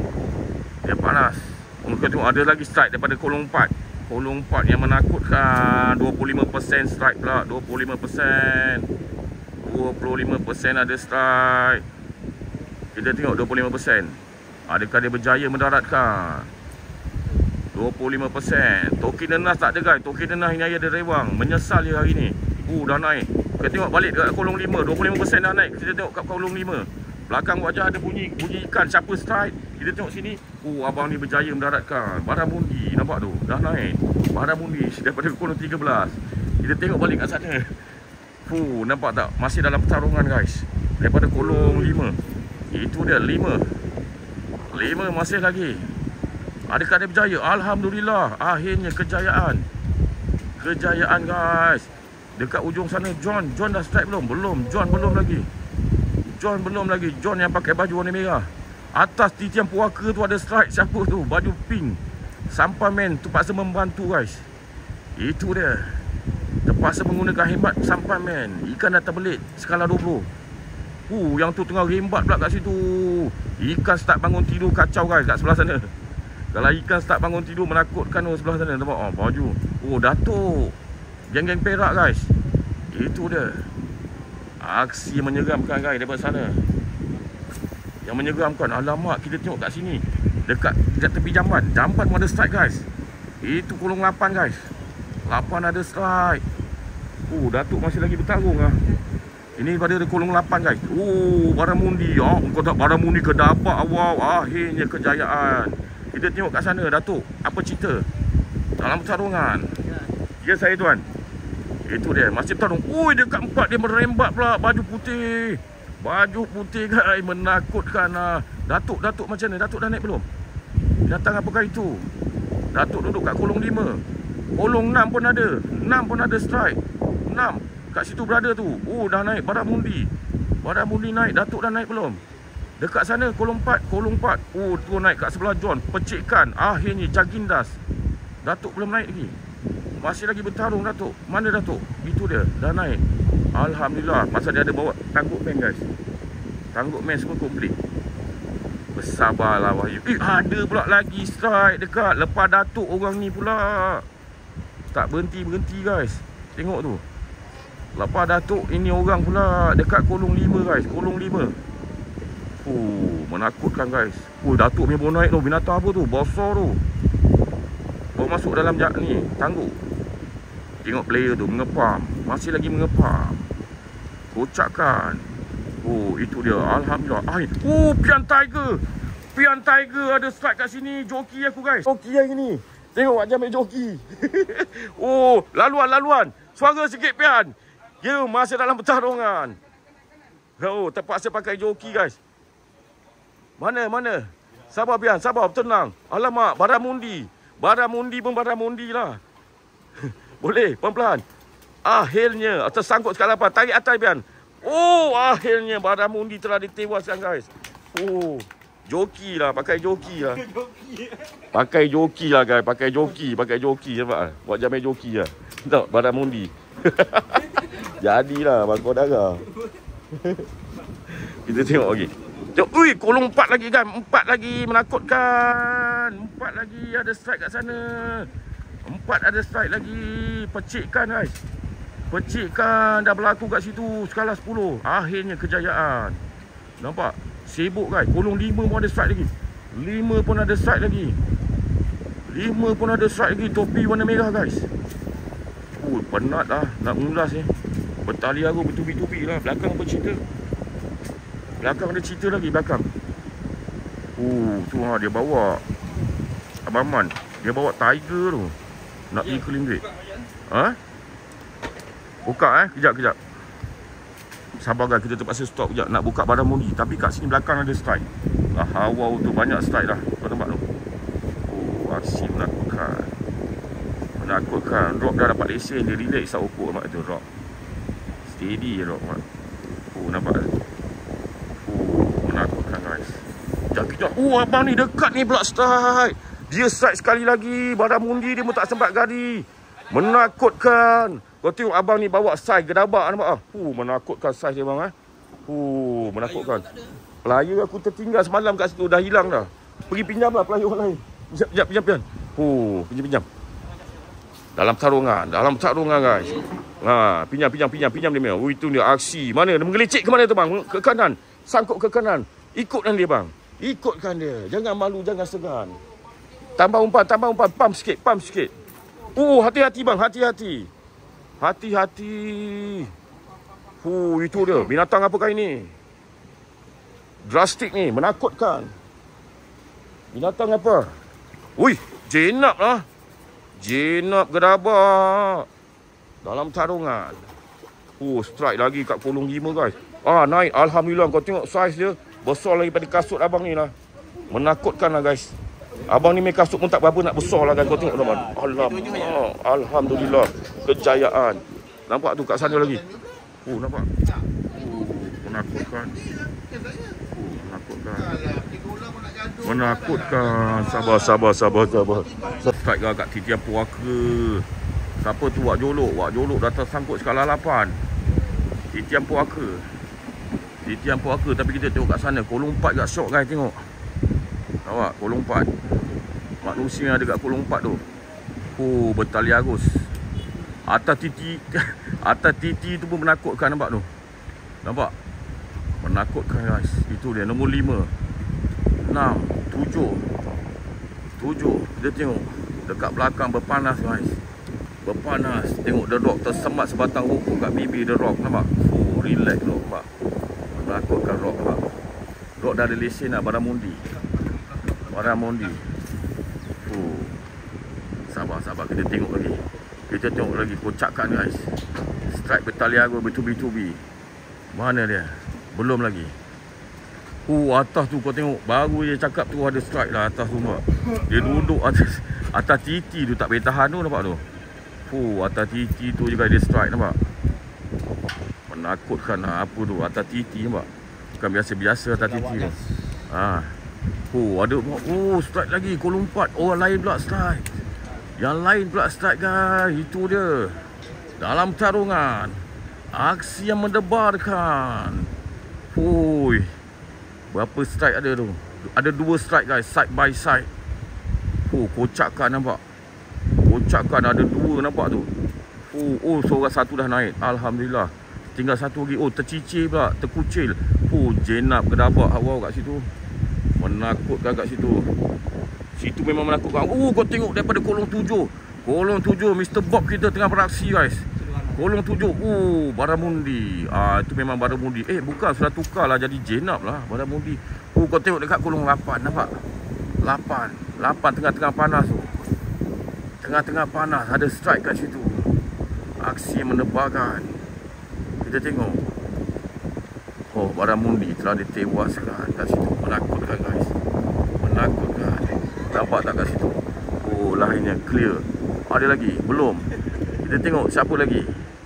Dia panas. Mungkin tu ada lagi strike daripada kolong empat. Kolong empat yang menakutkan. Dua puluh lima peratus strike pula. Dua puluh lima peratus. Dua puluh lima peratus ada strike. Kita tengok dua puluh lima peratus. Adakah dia berjaya mendaratkan? Dua puluh lima peratus. Toki Nenas tak ada guys. Toki Nenas ini ada rewang. Menyesal dia hari ni. Uh, dah naik. Kita tengok balik dekat kolong lima. Dua puluh lima peratus dah naik. Kita tengok kat kolong lima. Belakang wajah ada bunyi bunyi ikan. Siapa strike? Kita tengok sini. Oh, abang ni berjaya mendaratkan. Baramundi. Nampak tu? Dah naik. Baramundi daripada kolong tiga belas. Kita tengok balik kat sana. Fuh, nampak tak? Masih dalam pertarungan guys. Daripada kolong lima. Itu dia lima. lima masih lagi. Adakah dia berjaya? Alhamdulillah. Akhirnya kejayaan. Kejayaan guys. Dekat ujung sana John. John dah strike belum? Belum. John belum lagi. John belum lagi. John yang pakai baju warna merah. Atas titian puaka tu ada strike. Siapa tu? Baju pink. Sampaman terpaksa membantu guys. Itu dia. Terpaksa menggunakan hemat Sampaman. Ikan dah terbelit. Skala dua puluh. Uh, yang tu tengah rembat pula kat situ. Ikan start bangun tidur kacau guys kat sebelah sana. Kalau ikan start bangun tidur menakutkan tu sebelah sana. Nampak? Oh, baju. Oh, Datuk. Geng-geng Perak guys. Itu dia. Aksi menyeramkan guys daripada sana. Yang menyeramkan, alamak, kita tengok kat sini. Dekat dekat tepi jamban. Jamban pun ada strike guys. Itu kolong lapan guys. lapan ada strike. Oh, Datuk masih lagi bertarung lah. Ini pada kolong lapan guys. Oh, Baramundi. Oh, kau tak Baramundi ke dabak awal. Akhirnya kejayaan. Kita tengok kat sana Datuk. Apa cerita? Dalam pertarungan. Ya saya tuan. Itu dia. Masih bertarung. Ui, dekat empat dia merembat pula. Baju putih. Baju putih guys. Menakutkan lah. Datuk, Datuk macam mana? Datuk dah naik belum? Datang apakah itu? Datuk duduk kat kolong lima. Kolong enam pun ada. enam pun ada strike. enam. Kat situ berada tu. Oh, dah naik Baramundi. Baramundi naik. Datuk dah naik belum? Dekat sana kolong empat. Kolong empat. Oh, tu naik kat sebelah John. Pecikkan. Akhirnya Jagindas. Datuk belum naik lagi. Masih lagi bertarung Datuk. Mana Datuk? Itu dia. Dah naik. Alhamdulillah. Masa dia ada bawa tanggup man guys. Tanggup man semua komplit. Bersabarlah Wahyu. Eh, ada pula lagi strike dekat. Lepas Datuk orang ni pula. Tak berhenti-berhenti guys. Tengok tu. Lepas Datuk ini orang pula. Dekat kolong lima guys. Kolong lima. Oh, menakutkan guys. Oh, Datuk punya bawa naik tu. Binatang apa tu? Bosor tu. Bawa masuk dalam jak ni. Tangguh. Tengok player tu mengepam. Masih lagi mengepam. Kocakkan. Oh, itu dia. Alhamdulillah. Ay. Oh, Pian Tiger. Pian Tiger ada strike kat sini. Joki aku guys. Joki yang ini. Tengok wajah ambil joki. Oh, laluan, laluan. Suara sikit Pian. Ya, masih dalam pertarungan. Oh, terpaksa pakai joki guys. Mana, mana? Sabar Pian, sabar. Tenang. Alamak, Baramundi. Baramundi pun Baramundi lah. Boleh, pelan-pelan. Akhirnya, tersangkut sekali apa. Tarik atas Pian. Oh, akhirnya Baramundi telah ditewaskan guys. Oh, joki lah, pakai joki lah. Pakai joki lah guys, pakai joki, pakai joki nampak. Buat jamai joki lah. Tengok Baramundi. Jadilah bangkau darah. Kita tengok lagi. Tengok, ui, kolong empat lagi kan. Empat lagi menakutkan. Empat lagi ada strike kat sana. Empat ada strike lagi. Pecikkan guys. Pecikkan dah berlaku kat situ. Skala sepuluh. Akhirnya kejayaan. Nampak? Sibuk guys. Kolong lima pun ada strike lagi. lima pun ada strike lagi. lima pun ada strike lagi. Topi warna merah guys. Oh, penat lah. Nak mengulas ni. Bertali aku bertubi-tubi lah. Belakang apa cerita? Belakang ada cerita lagi belakang. Oh, tu ha, dia bawa Abang Man. Dia bawa Tiger tu. Nak pergi ke Linggit. Ha? Buka eh, kejap, kejap. Sabar guys, kita terpaksa stop kejap. Nak buka Baramundi. Tapi kat sini belakang ada strike. Ah, wow tu banyak strike dah. Kau nampak tu? Oh, aksi menakutkan. Menakutkan. Rock dah dapat lesen. Dia relax tak ukur mak tu Rock. Steady je Rock mak. Oh, nampak tu? Oh, menakutkan guys. Kejap, kejap. Oh, abang ni dekat ni pula strike. Dia strike sekali lagi. Baramundi dia pun tak sempat gadi. Menakutkan. Kau tengok abang ni bawa saiz gedabak nampak ah. Huh, menakutkan saiz dia bang ah. Huh, menakutkan. Pelayar aku tertinggal semalam kat situ dah hilang dah. Pergi pinjamlah pelayar orang lain. Pinjam, pinjam, pinjam, pinjam. Huh, pinjam, pinjam. Dalam pertarungan, dalam pertarungan guys. Ha, pinjam, pinjam, pinjam, pinjam dia. Oh, itu dia aksi. Mana dia menggelecek ke mana tu bang? Ke kanan. Sangkut ke kanan. Ikutkan dia bang. Ikutkan dia. Jangan malu, jangan segan. Tambah umpan, tambah umpan. Pump sikit, pump sikit. Oh, hati-hati bang, hati-hati. Hati-hati. Huh, itu dia. Binatang apakah ini? Drastik ni, menakutkan. Binatang apa? Ui, jenab lah. Jenab gedabak. Dalam tarungan. Oh, strike lagi kat kolong lima guys. Ah, naik. Alhamdulillah, kau tengok saiz dia. Besar lagi pada kasut abang ni lah. Menakutkan lah guys. Abang ni main kasut pun tak berapa nak besar lah kan. Kau tengok teman. Alamak. Alhamdulillah. Kejayaan. Nampak tu kat sana lagi. Oh, nampak. Oh, menakutkan. Oh, menakutkan. Menakutkan. Sabar, sabar, sabar, sabar. Strike lah kat Titian Puaka. Siapa tu Wak Jolok? Wak Jolok dah tersangkut skala lapan. Titian Puaka. Titian Puaka. Tapi kita tengok kat sana. Kolong empat kat syok guys. Tengok. Nampak? Kolong empat. Manusia yang ada kat kolong empat tu. Oh, bertali arus. Atas titi. Atas titi tu pun menakutkan nampak tu. Nampak? Menakutkan guys. Itu dia nombor lima, enam, tujuh. tujuh. Kita tengok dekat belakang berpanas guys. Berpanas. Tengok The Rock tersemat sebatang rokok kat bibir The Rock. Nampak? Oh, relax Rock. Nampak? Menakutkan Rock. Nampak? Rock dah ada lesen lah, Barramundi. Barramundi. Oh. Sabar, sabar. Kita tengok lagi. Kita tengok lagi kocakan guys. Strike Bertaliago bertubi-tubi. Mana dia? Belum lagi. Oh, atas tu kau tengok. Baru dia cakap tu ada strike lah atas tu, nampak. Dia duduk atas atas titi tu, tak boleh tahan tu, nampak tu. Oh, atas titi tu juga dia strike, nampak. Menakutkan lah apa tu atas titi, nampak. Bukan biasa-biasa atas titi tu. Ha. Oh, ada. Oh, strike lagi. Kol empat. Orang lain pula strike. Yang lain pula strike guys. Itu dia. Dalam pertarungan. Aksi yang mendebarkan. Hui. Berapa strike ada tu? Ada dua strike guys. Side by side. Oh, kocakan nampak. Kocakan ada dua nampak tu. Oh, oh seorang satu dah naik. Alhamdulillah. Tinggal satu lagi. Oh, tercicir pula. Terkucil. Oh, jenap kedabak awal kat situ. Menakutkan kat situ. Situ memang menakutkan. Oh, kau tengok daripada kolong tujuh. Kolong tujuh, Mister Bob kita tengah beraksi guys. Kolong tujuh. Oh, Barramundi. Ah, itu memang Barramundi. Eh, bukan. Sudah tukar lah jadi jenap lah Barramundi. Oh, kau tengok dekat kolong lapan. Nampak? lapan. lapan tengah-tengah panas tu. Tengah-tengah panas. Ada strike kat situ. Aksi menebarkan. Kita tengok. Oh, Barramundi telah ditewaskan kat situ. Menakutkan guys. Menakutkan. Nampak tak kat situ? Oh, lainnya clear. Ada lagi? Belum. Kita tengok siapa lagi.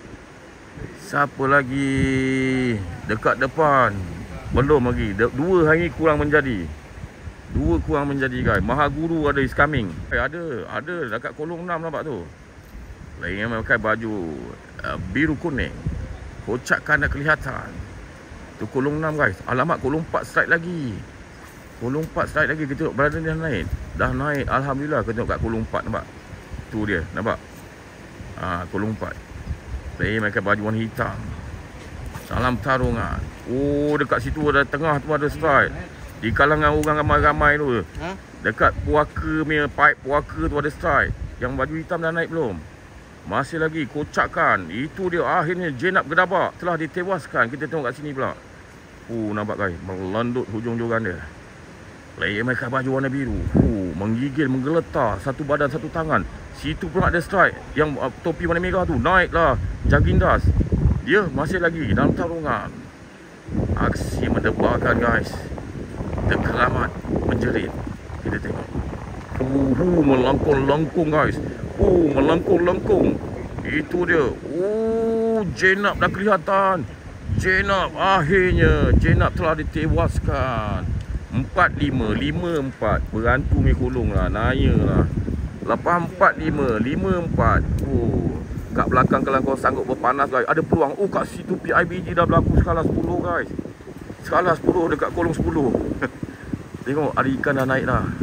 Siapa lagi dekat depan? Belum lagi. Dua hari kurang menjadi. Dua kurang menjadi guys. Mahaguru ada is coming. Eh, ada. Ada dekat kolong enam nampak tu. Lain yang pakai baju uh, biru kuning. Kocakan dah kelihatan. Tu kolong enam guys. Alamak, kolong empat strike lagi. Kolong empat strike lagi. Kita tengok berada dah naik. Dah naik. Alhamdulillah. Kita tengok kat kolong empat. Nampak? Tu dia. Nampak? Ha, kolong empat. Player mereka baju warna hitam. Dalam pertarungan. Oh, dekat situ ada tengah tu ada strike. Di kalangan orang ramai-ramai tu. Dekat puaka punya pipe puaka tu ada strike. Yang baju hitam dah naik belum? Masih lagi. Kocakan. Itu dia. Akhirnya jenap gedabak telah ditewaskan. Kita tengok kat sini pula. Oh, nampak guys. Melendut hujung joran dia. Player mereka baju warna biru. Oh, menggigil, menggeletar. Satu badan, satu tangan. Situ pula ada strike. Yang uh, topi warna merah tu. Naiklah. Jagindas. Dia masih lagi dalam pertarungan. Aksi mendebarkan guys. Terkeramat menjerit. Kita tengok. Uh, uh, melangkung-langkung guys. Oh, melengkung-lengkung. Itu dia. Oh, jenap dah kelihatan. Jenap. Akhirnya Jenap telah ditewaskan. Empat lima. Lima empat. Berantu ni kolong lah. Naya lah. Lepas empat lima. Lima empat. Oh, kat belakang kalau kau sanggup berpanas guys. Ada peluang. Oh, kat situ P I B G dah berlaku skala sepuluh guys. Skala sepuluh dekat kolong sepuluh. Tengok ada ikan dah naik dah.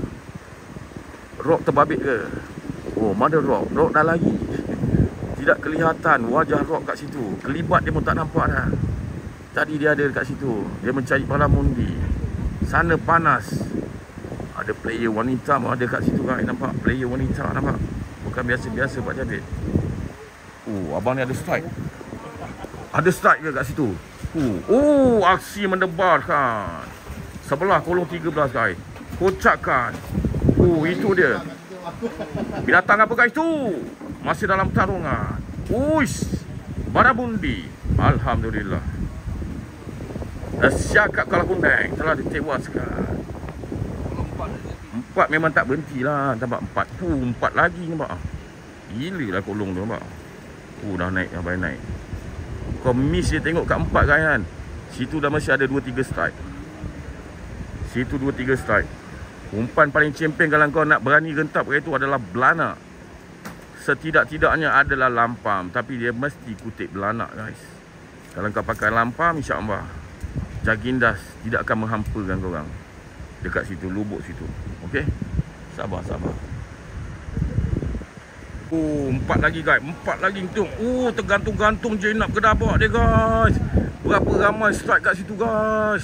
Rock terbabit ke? Oh, mana Rock? Rock dah lari. Tidak kelihatan wajah Rock kat situ. Kelibat dia pun tak nampak dah. Tadi dia ada dekat situ. Dia mencari Barramundi. Sana panas. Ada player wanita pun ada kat situ guys. Nampak? Player wanita nampak? Bukan biasa-biasa Pak Jabir. Oh, abang ni ada strike. Ada strike ke kat situ? Oh, oh, aksi mendebarkan. Sebelah kolong tiga belas guys. Kocakan. Oh, itu dia. Binatang apa guys tu? Masih dalam pertarungan. Uish. Barramundi. Alhamdulillah. Syakak kalah kundang telah ditewaskan. Empat memang tak berhenti lah. Nampak empat. Uh, empat lagi nampak. Gila lah kolong tu nampak. Uh, dah naik. Dah bayar naik. Kau miss dia tengok kat empat kan. Situ dah masih ada dua tiga strike. Situ dua tiga strike. Umpan paling champion kalau kau nak berani rentap kat itu adalah Belanak. Setidak-tidaknya adalah Lampam. Tapi dia mesti kutip Belanak guys. Kalau kau pakai Lampam, insya-Allah Jagindas tidak akan menghampakan korang. Dekat situ, lubuk situ. Okey? Sabar, sabar. Oh, empat lagi guys. Empat lagi tu. Oh, tergantung-gantung Jenab ke dabak dia guys. Berapa ramai strike kat situ guys.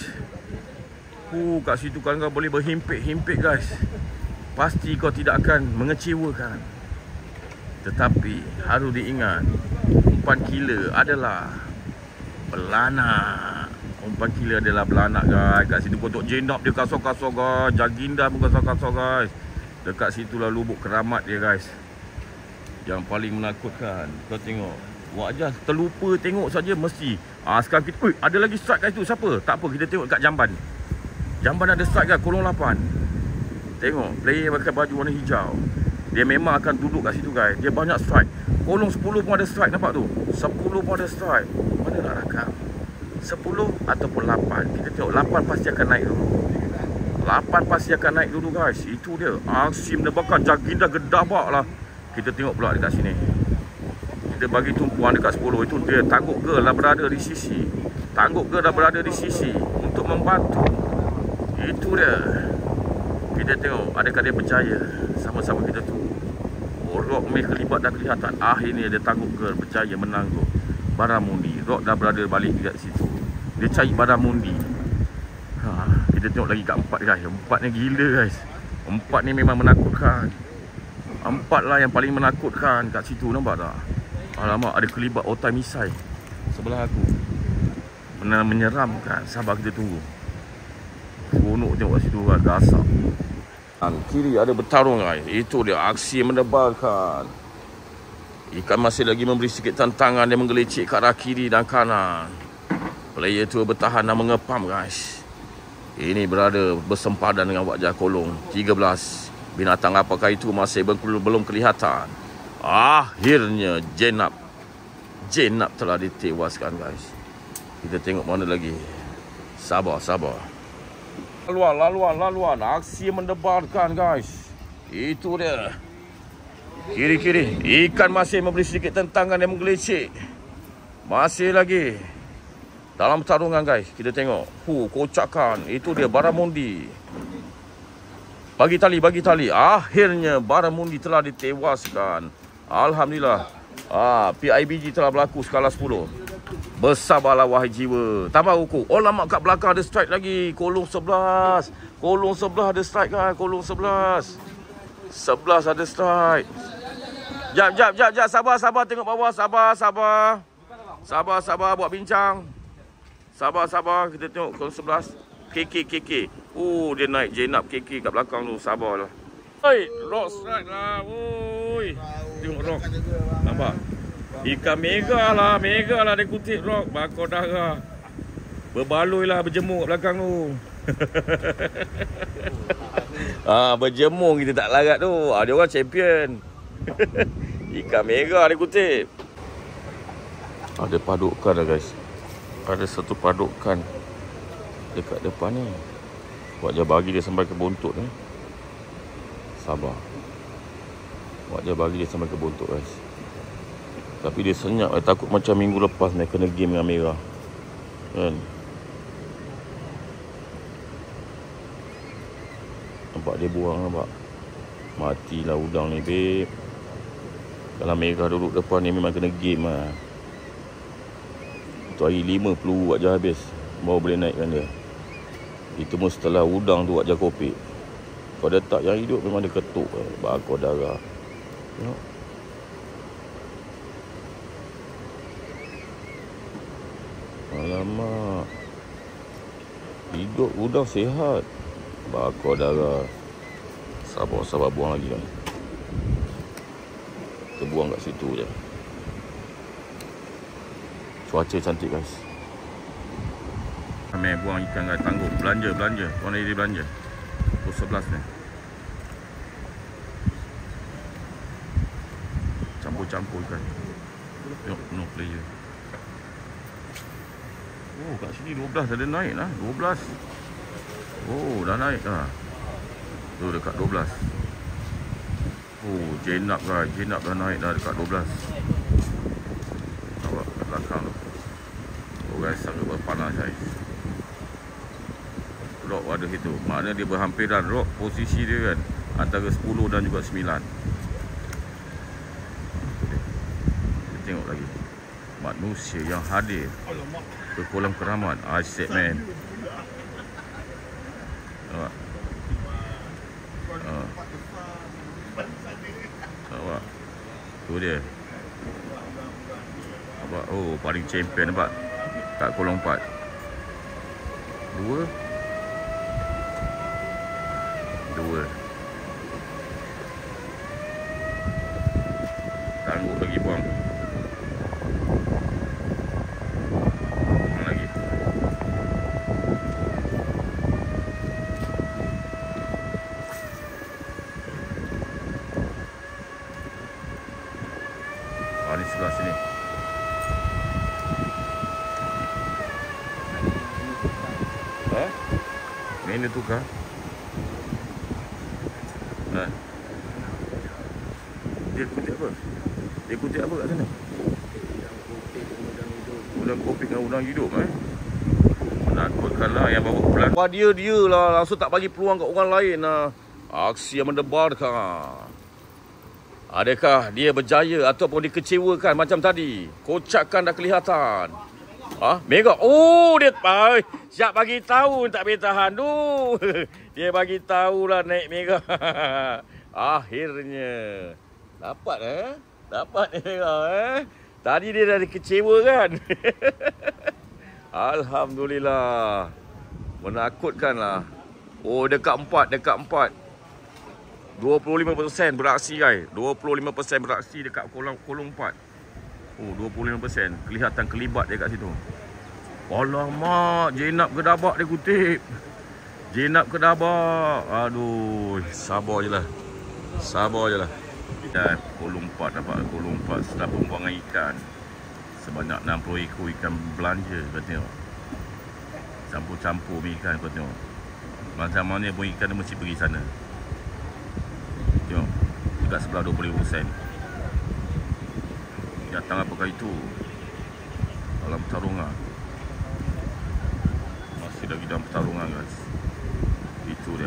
Oh, kat situ kan kau boleh berhimpit-himpit guys. Pasti kau tidak akan mengecewakan. Tetapi harus diingat, umpan killer adalah belanak. Umpan killer adalah belanak guys. Kat situ kotak Jenab dia kasar-kasar guys. Jaginda pun kasar-kasar guys. Dekat situlah lubuk keramat dia guys. Yang paling menakutkan. Kau tengok. Wajah terlupa tengok saja mesti. Ah, sekarang kita, ui, ada lagi strike kat situ. Siapa? Tak apa, kita tengok kat jamban. Jamban ada strike kat kolong lapan. Tengok, player pakai baju warna hijau. Dia memang akan duduk kat situ guys. Dia banyak strike. Kolong sepuluh pun ada strike, nampak tu? sepuluh pun ada strike. Mana nak rakam? sepuluh ataupun lapan. Kita tengok lapan pasti akan naik dulu. lapan pasti akan naik dulu guys. Itu dia. Aksi menebakan Jaginda gedabak lah. Kita tengok pula dekat sini. Kita bagi tumpuan dekat sepuluh. Itu dia. Tangguk Girl dah berada di sisi. Tangguk Girl dah berada di sisi untuk membantu. Itu dia. Kita tengok adakah dia berjaya. Sama-sama kita tunggu. Oh, Rock May kelibat dah kelihatan. Akhirnya dia Tangguk Girl berjaya menangguh Baramundi. Rock dah berada balik dekat situ. Dia cari Baramundi. Ha, kita tengok lagi kat empat guys. Empat ni gila guys. Empat ni memang menakutkan. Empat lah yang paling menakutkan kat situ, nampak tak? Alamak, ada kelibat otai misai sebelah aku. Benar menyeramkan. Sabar kita tunggu. Seronok tengok kat situ kan, gasak. Kiri ada bertarung guys. Itu dia aksi mendebarkan. Ikan masih lagi memberi sikit tantangan. Dia menggelecik ke arah kiri dan kanan. Player tu bertahan dan mengepam guys. Ini berada bersempadan dengan wajah kolong tiga belas. Binatang apakah itu masih belum kelihatan. Akhirnya Jenab Jenab telah ditewaskan guys. Kita tengok mana lagi. Sabar, sabar. Laluan, laluan, laluan. Aksi mendebarkan guys. Itu dia. Kiri-kiri. Ikan masih memberi sedikit tentangan yang menggelecik. Masih lagi. Dalam pertarungan guys. Kita tengok. Hu, kocakan. Itu dia Baramundi. Bagi tali, bagi tali. Akhirnya Baramundi telah ditewaskan. Alhamdulillah. Ah, P I B G telah berlaku skala sepuluh. Bersabarlah wahai jiwa. Tambah ukur. Oh, lama kat belakang ada strike lagi. Kolong sebelas. Kolong sebelah ada strike kan. Kolong sebelas. sebelas ada strike. Jap, jap, jap, jap. Sabar, sabar. Tengok bawah. Sabar, sabar. Sabar, sabar. Buat bincang. Sabar, sabar. Kita tengok kolong sebelas. K K, K K. Oh, dia naik Jenab K K kat belakang tu. Sabarlah. Oi, rock strike lah. Oi. Tengok rock. Nampak? Ikan mega lah. Mega lah dia kutip rock. Bakar darah. Berbaloi lah berjemur kat belakang tu. Ah, berjemur kita tak larat tu. Ah, dia orang champion. Ikan mega dia kutip. Ada padukan lah guys. Ada satu padukan dekat depan ni. Buat je bagi dia sampai ke bontot ni. Sabar. Buat je bagi dia sampai ke bontot guys. Tapi dia senyap. Saya takut macam minggu lepas ni kena game dengan merah. Kan? Nampak dia buang, nampak. Matilah udang ni babe. Kalau merah duduk depan ni memang kena game lah. Tu hari lima peluru buat je habis. Baru boleh naikkan dia. Itu pun setelah udang tu buat je kopi. Kau ada tak yang hidup memang dia ketuk. Bakar darah. Tengok. Alamak. Hidup udang sihat. Bakar darah. Sabar-sabar buang lagi kan. Kita buang kat situ je. Cuaca cantik guys. Kami buang ikan kat Tangguk. Belanja, belanja. Tuan Airi belanja. Pukul sebelas ni. Campur-campur ikan. Tengok, no player. Oh, kat sini dua belas ada naik lah. dua belas. Oh, dah naik lah. Tu dekat dua belas. Oh, Jenab guys. Jenab dah naik dah dekat dua belas. Nampak kat belakang tu. Oh guys, sangat berpanas guys. Rock ada situ. Maknanya dia berhampiran. Rock posisi dia kan antara sepuluh dan juga sembilan. tengok lagi. Manusia yang hadir ke kolam keramat. Asyik man. Nampak? Ha. Nampak? Tu dia. Nampak? Oh, paling champion nampak? Kat kolom empat. Dua. Dua. Tangguh lagi buang. Buang lagi. Ah, ni sebelah sini. Eh? Menu tukar. Ha. Dia kutip apa? Dia kutip apa kat sana? Udang kopi dengan udang hidup eh. Menakutkanlah yang bawa pulang. Wah, dia dia lah langsung tak bagi peluang kat orang lain lah. Aksi yang mendebarkan. Adakah dia berjaya ataupun dikecewakan macam tadi? Kocakan dah kelihatan. Ah, Mega. Oh, dia ay, siap bagi tahu tak boleh tahan tu. Dia bagi tahulah naik Mega. Akhirnya dapat eh? Dapat Mega eh? Tadi dia dah dikecewa kan? Alhamdulillah. Menakutkanlah. Oh, dekat empat, dekat empat. dua puluh lima peratus beraksi guys. dua puluh lima peratus beraksi dekat kolom kolom empat. Oh, dua puluh lima peratus kelihatan kelibat dia kat situ. Alamak, Jenab kedabak dia kutip. Jenab kedabak. Aduh, sabar je lah. Sabar je lah. Dan kolom empat nampak. Kolom empat setelah pembuangan ikan. Sebanyak enam puluh ekor ikan belanja. Kau tengok. Campur-campur ikan kau tengok. Macam mana pun ikan dia mesti pergi sana. Tengok. Dekat sebelah dua puluh lima peratus. Datang apakah itu? Dalam pertarungan. Masih lagi dalam pertarungan guys. Itu dia.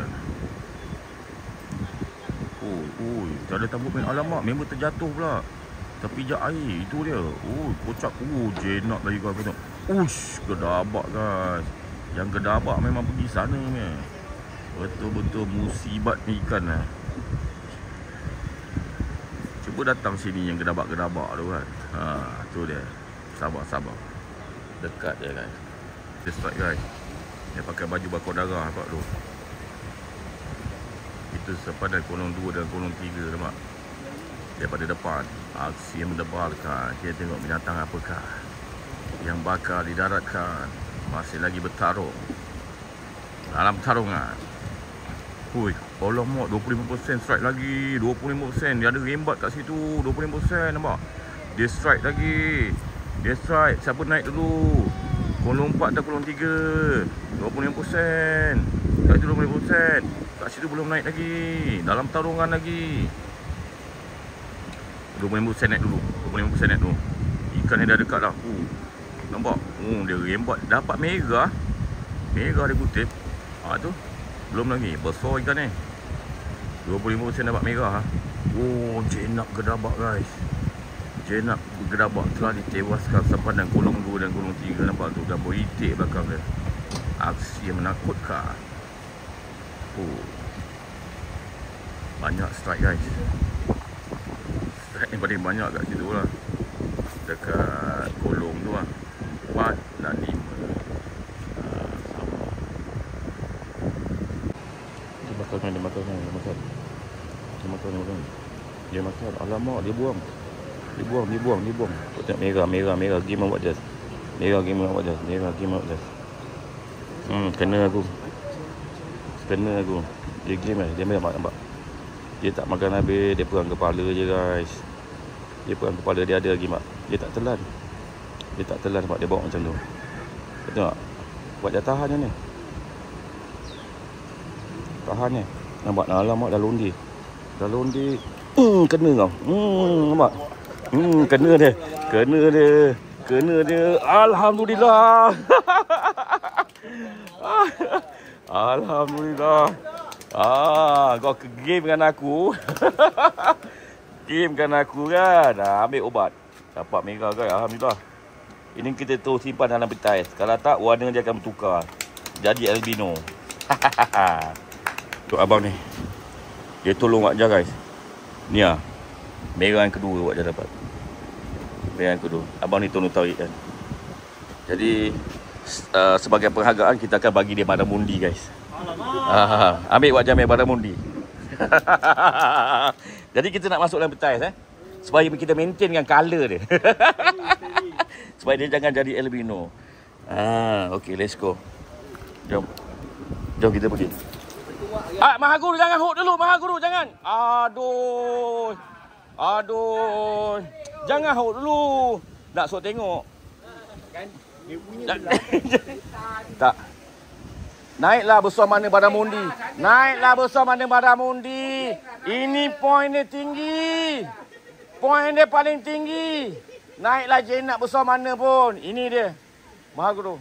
Oh, oh, tak ada tambut main. Alamak, member terjatuh pula. Terpijak air. Itu dia. Oh, kocak. Oh, jenak lagi kau tengok. Ush, gedabak guys. Yang gedabak memang pergi sana ni. Betul-betul musibat ni ikan lah. Cuba datang sini yang gedabak-gedabak tu kan. Ha, tu dia. Sabar-sabar. Dekat dia guys. Dia strike guys. Dia pakai baju bakar darah nampak tu. Itu sepadan kolom dua dan kolom tiga nampak. Daripada depan. Aksi yang mendebarkan. Kita tengok binatang apakah yang bakal didaratkan. Masih lagi bertarung dalam pertarungan. Hui, alamak, dua puluh lima peratus strike lagi. dua puluh lima peratus. Dia ada rembat kat situ. dua puluh lima peratus nampak. Dia strike lagi. Dia strike. Siapa naik dulu? Kolom empat dan kolom tiga. dua puluh lima peratus. Kat situ dua puluh lima peratus. Kat situ belum naik lagi. Dalam pertarungan lagi. dua puluh lima peratus naik dulu. dua puluh lima peratus naik dulu. Ikan yang dah dekat dah. Uh, nampak? Oh, dia rembat. Dapat merah. Merah dia kutip. Ha, tu. Belum lagi. Besar ikan ni. dua puluh lima peratus dapat merah. Oh, jenak gedabak guys. Jenak gedabak telah ditewaskan sepadan kolom dua dan kolom tiga. Nampak tu. Dah beritik belakang dia. Aksi yang menakutkan. Oh. Banyak strike guys. Strike ni paling banyak kat situ lah. Dekat kolom tu lah. Empat dan lima. Makan, dia makan, dia makan. Dia makan, dia makan. Dia makan. Alamak, dia buang. Dia buang, dia buang, dia buang. Kau tengok merah, merah, merah. Game out just. Merah, game out just. Merah, game out just. Hmm, kena aku. Kena aku. Dia game lah. Dia memang nampak. Dia tak makan habis. Dia perang kepala je guys. Dia perang kepala. Dia ada lagi mak. Dia tak telan. Dia tak telan nampak. Dia bawa macam tu. Kau tengok. Buat dia tahan je ni. Tahan ni. Nampak? Alamak dah londi. Dah londi. Hmm, kena kau. Hmm, nampak? Hmm, kena dia. Kena dia. Kena dia. Alhamdulillah. Alhamdulillah. Ah, kau ke game dengan aku. Game dengan aku kan. Ah, ambil ubat. Dapat merah guys, alhamdulillah. Ini kita terus simpan dalam petai. Kalau tak, warna dia akan bertukar. Jadi albino. Untuk abang ni, dia tolong Wak Jah guys. Ni ah, merah yang kedua Wak Jah dapat. Merah yang kedua. Abang ni tolong tarik kan. Jadi uh, sebagai penghargaan kita akan bagi dia baramundi guys. Ah, ambil Wak Jah ambil baramundi. Jadi kita nak masuk dalam petai eh. Supaya kita maintain dengan color dia. Supaya dia jangan jadi albino. Ah, okey, let's go. Jom. Jom kita pergi. Ah, Mahaguru jangan hook dulu, Mahaguru jangan. Aduh. Aduh. Jangan hook dulu. Nak sok tengok. Kan dia punya tak. Naiklah besar mana baramundi. Naiklah besar mana baramundi. Ini poin dia tinggi. Poin dia paling tinggi. Naiklah jenak besar mana pun. Ini dia. Mahaguru.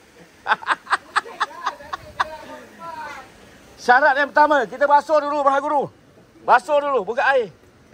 Syarat yang pertama, kita basuh dulu Mahaguru. Basuh dulu, buka air.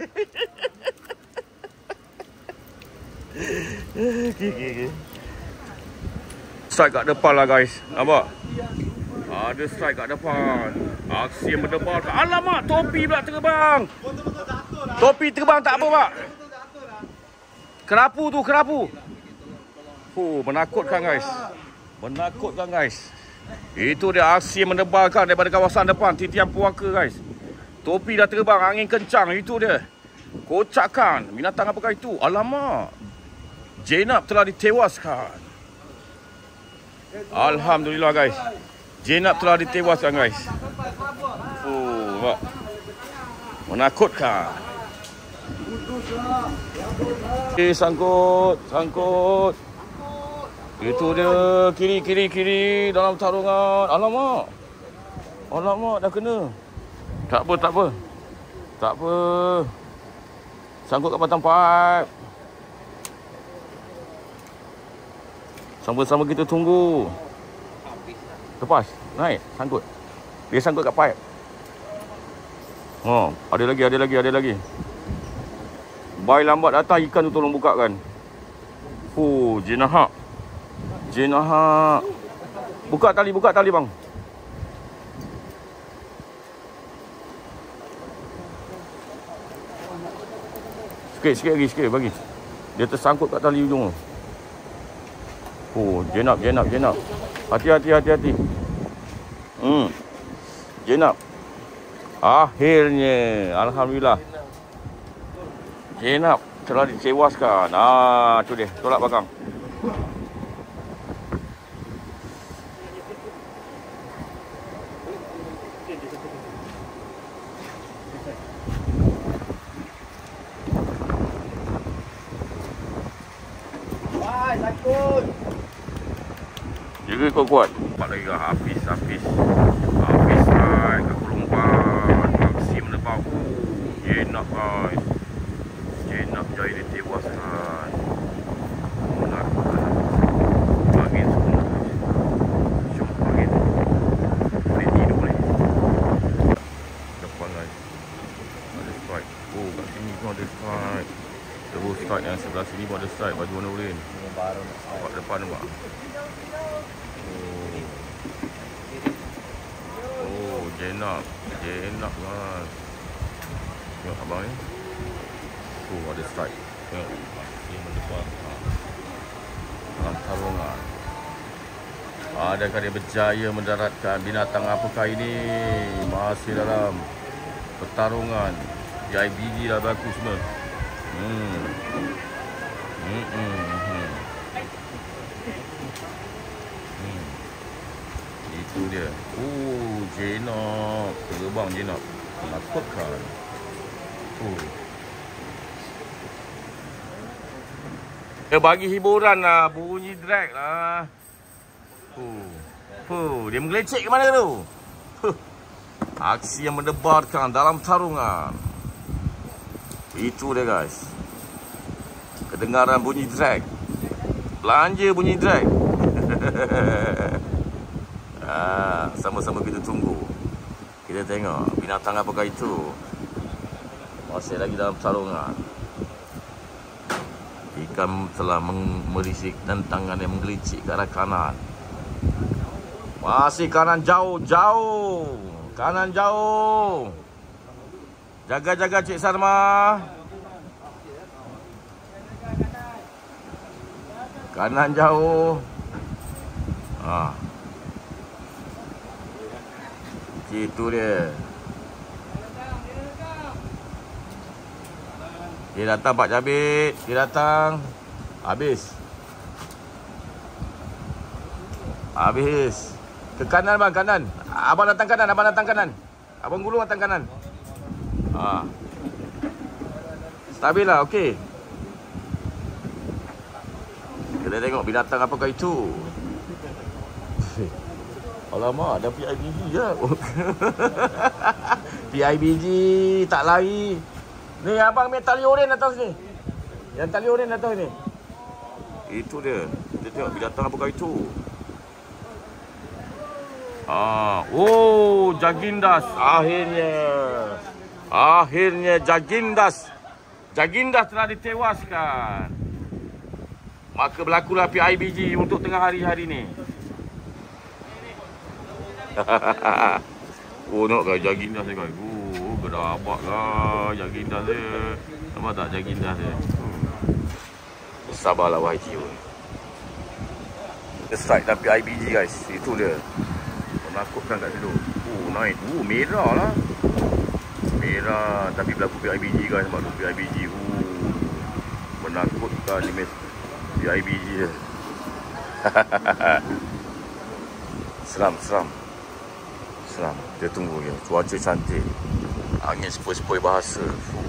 Strike kat depan lah guys. Nampak? Ada strike kat depan. Aksi yang berdebar. Alamak, topi pula terbang. Topi terbang tak apa pak. Kerapu tu, kerapu. Oh, menakutkan guys. Menakutkan guys. Itu dia aksi yang mendebarkan daripada kawasan depan. Titian puaka guys. Topi dah terbang, angin kencang. Itu dia. Kocakan. Binatang apakah itu? Alamak. Jenab telah ditewaskan. Alhamdulillah guys. Jenab telah ditewaskan guys. Oh, nampak? Menakutkan. Eh, sangkut, sangkut. Itu dia, kiri, kiri, kiri dalam tarungan. Alamak. Alamak, dah kena. Tak apa, tak apa. Tak apa. Sangkut kat batang pipe. Sama-sama kita tunggu. Lepas, naik, sangkut. Dia sangkut kat pipe. Oh, ada lagi, ada lagi, ada lagi. Bai lambat datang, ikan tu tolong buka kan. Oh, jenahak. Jenahak. Buka tali, buka tali bang. Sikit, sikit lagi, sikit bagi. Dia tersangkut kat tali ujung. Oh, jenab, jenab, jenab. Hati-hati, hati-hati. Hmm. Jenab. Akhirnya, alhamdulillah. Jenab telah ditewaskan. Ah, tu dia, tolak belakang. Wah, takut. Jaga kuat-kuat. Nampak lagi ke Hafiz, Hafiz. Hafiz right kat Kulumpan. Aksi menebak. Jenab guys. Jenab jaya ditewaskan. Menakutkan. Angin semua guys. Syok angin. Boleh tidur ni. Depan guys. Ada strike. Oh, kat sini pun ada strike. Terus strike yang sebelah sini pun ada strike. Baju warna oren. Baru nak strike. Kat depan nampak. Oh. Oh, jenab. Jenab guys. Tengok abang ni. Oh, ada strike. Tengok. Ini mendepan. Ha. Dalam tarungan. Adakah dia berjaya mendaratkan binatang apakah ini? Masih dalam pertarungan. Jai biji dah bagus semua. Hmm. Hmm. Hmm. Hmm. Hmm. Itu dia. Oh, jenab. Terbang jenab. Menakutkan. Oh. Dia bagi hiburan lah. Bunyi drag lah. Oh. Oh. Dia menggelecek ke mana tu? Huh. Aksi yang mendebarkan dalam tarungan. Itu dia guys. Kedengaran bunyi drag. Belanja bunyi drag. Ah, sama-sama kita tunggu. Kita tengok binatang apakah itu. Masih lagi dalam tarungan. Ikan telah merisik dan tangannya menggelicik ke arah kanan. Masih kanan jauh, jauh. Kanan jauh. Jaga-jaga Cik Sarma. Kanan jauh. Ha. Itu dia. Dia datang Pak Jabit. Dia datang. Habis. Habis. Ke kanan bang, kanan. Abang datang kanan, abang datang kanan. Abang gulung datang kanan. Ha. Stabil lah, okey. Kita tengok binatang apakah itu. Alamak, ada P I B G je. P I B G tak lari. Ni abang main tali oren atas ni. Yang tali oren atas ni. Itu dia. Kita tengok binatang apakah itu. Ah, oh, Jagindas akhirnya. Akhirnya Jagindas. Jagindas telah ditewaskan. Maka berlakulah P I B G untuk tengah hari hari ni. Oh, nak guys, Jagindas ni guys. Oh, gedabak lah Jagindas dia. Nampak tak Jagindas dia? Hmm. Sabarlah wahai jiwa. Kita strike dan P I B G guys. Itu dia. Menakutkan kat situ. Oh, naik. Oh, merah lah. Merah. Tapi berlaku P I B G guys. Nampak tu P I B G. Oh, menakutkan ni P I B G dia. Seram, seram. Seram. Kita tunggu je. Cuaca cantik. Angin sepoi-sepoi bahasa.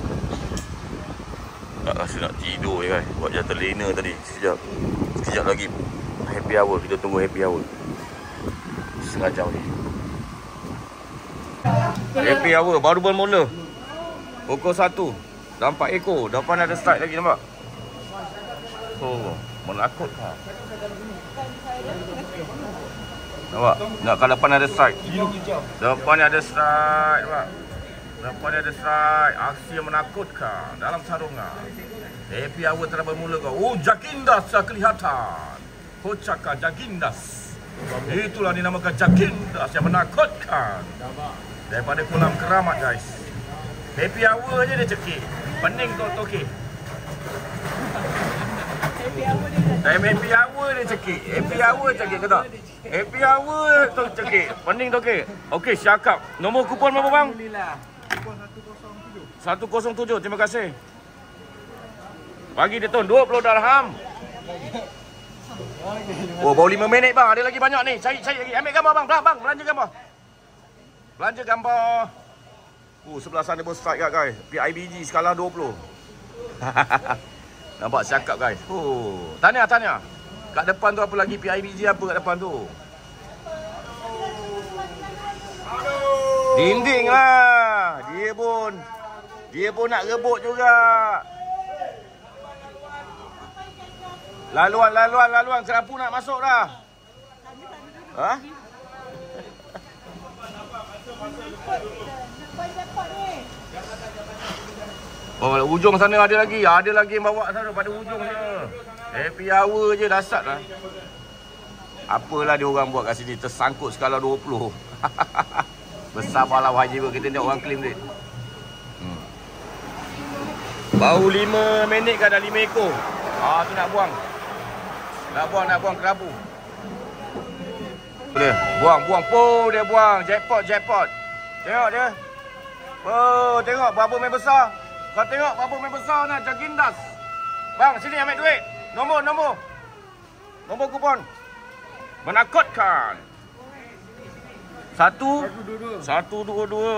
Tak rasa nak tidur je guys. Buat jatuh lena tadi. Sekejap. Sekejap lagi. Happy hour. Kita tunggu happy hour. Setengah jam ni. Happy hour. Baru bermula. Pukul satu. Dah empat ekor. Depan ada start lagi nampak. Oh, menakutkan. Nampak? Nak kat depan ada strike. Depan ada strike, nampak? Depan ada strike. Aksi yang menakutkan dalam sarungan. Happy hour telah bermula kau. Oh, Jagindas dah kelihatan. Kocakan Jagindas. Itulah dinamakan Jagindas yang menakutkan. Daripada kolam keramat guys. Happy hour je dia cekik. Pening tu okey. Time happy hour dia cekik. Happy hour cekik ke tak? Happy hour tu cekik. Pening tu okey. Okey, cakap. Nombor kupon berapa bang? Alhamdulillah. Kupon seratus tujuh. seratus tujuh. Terima kasih. Bagi dia Tun dua puluh dirham. Oh, baru lima minit bang. Ada lagi banyak ni. Cari cari lagi. Ambil gambar bang. Bang, bang. Belanja gambar. Belanja gambar. Oh, sebelah sana pun strike kat guys. P I B G skala dua puluh. Nampak cakap guys. Oh, tanya tanya. Kat depan tu apa lagi? P I B G apa kat depan tu? Dinding lah. Dia pun dia pun nak rebut juga. Laluan laluan laluan kerapu nak masuk dah. Ha? Oh, ujung sana ada lagi. Ada lagi yang bawa sana pada ujung sana. Happy hour je dasar lah. Apalah dia orang buat kat sini. Tersangkut skala dua puluh. Bersabarlah wajib kita tengok orang claim duit. Hmm. Baru lima minit kan dah lima ekor. Ah, tu nak buang. Nak buang, nak buang kerabu. Dia buang, buang. Po, dia buang. Jackpot, jackpot. Tengok dia. Oh, tengok berapa main besar. Kau tengok berapa main besar nak Jagindas. Bang, sini ambil duit. Nombor, nombor. Nombor kupon. Menakutkan. Satu. Satu, dua, dua.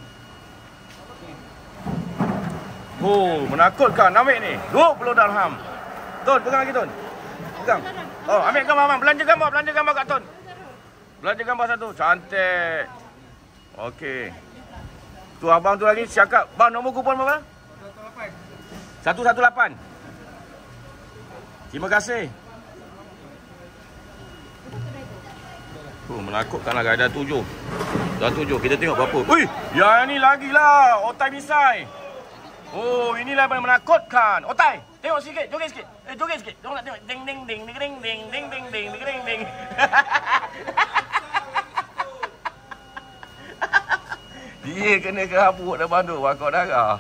Oh, menakutkan. Ambil ni. Dua puluh dirham. Tun, pegang lagi Tun. Pegang. Oh, ambil gambar bang. Belanja gambar, belanja gambar kat Tun. Belanja gambar satu. Cantik. Okey. Tu abang tu lagi cakap. Bang, nombor kupon berapa? satu satu lapan. Terima kasih. Oh, menakutkanlah guys. Dah tujuh. Dah tujuh. Kita tengok berapa. Ui, yang ni lagi lah. Otai misai. Oh, inilah yang menakutkan. Otai, tengok sikit, joget sikit. Eh, joget sikit. Tengok nak tengok. Ding ding ding ding ding ding ding ding ding ding ding. Dia kena kerapuk dah bandu, bakar darah.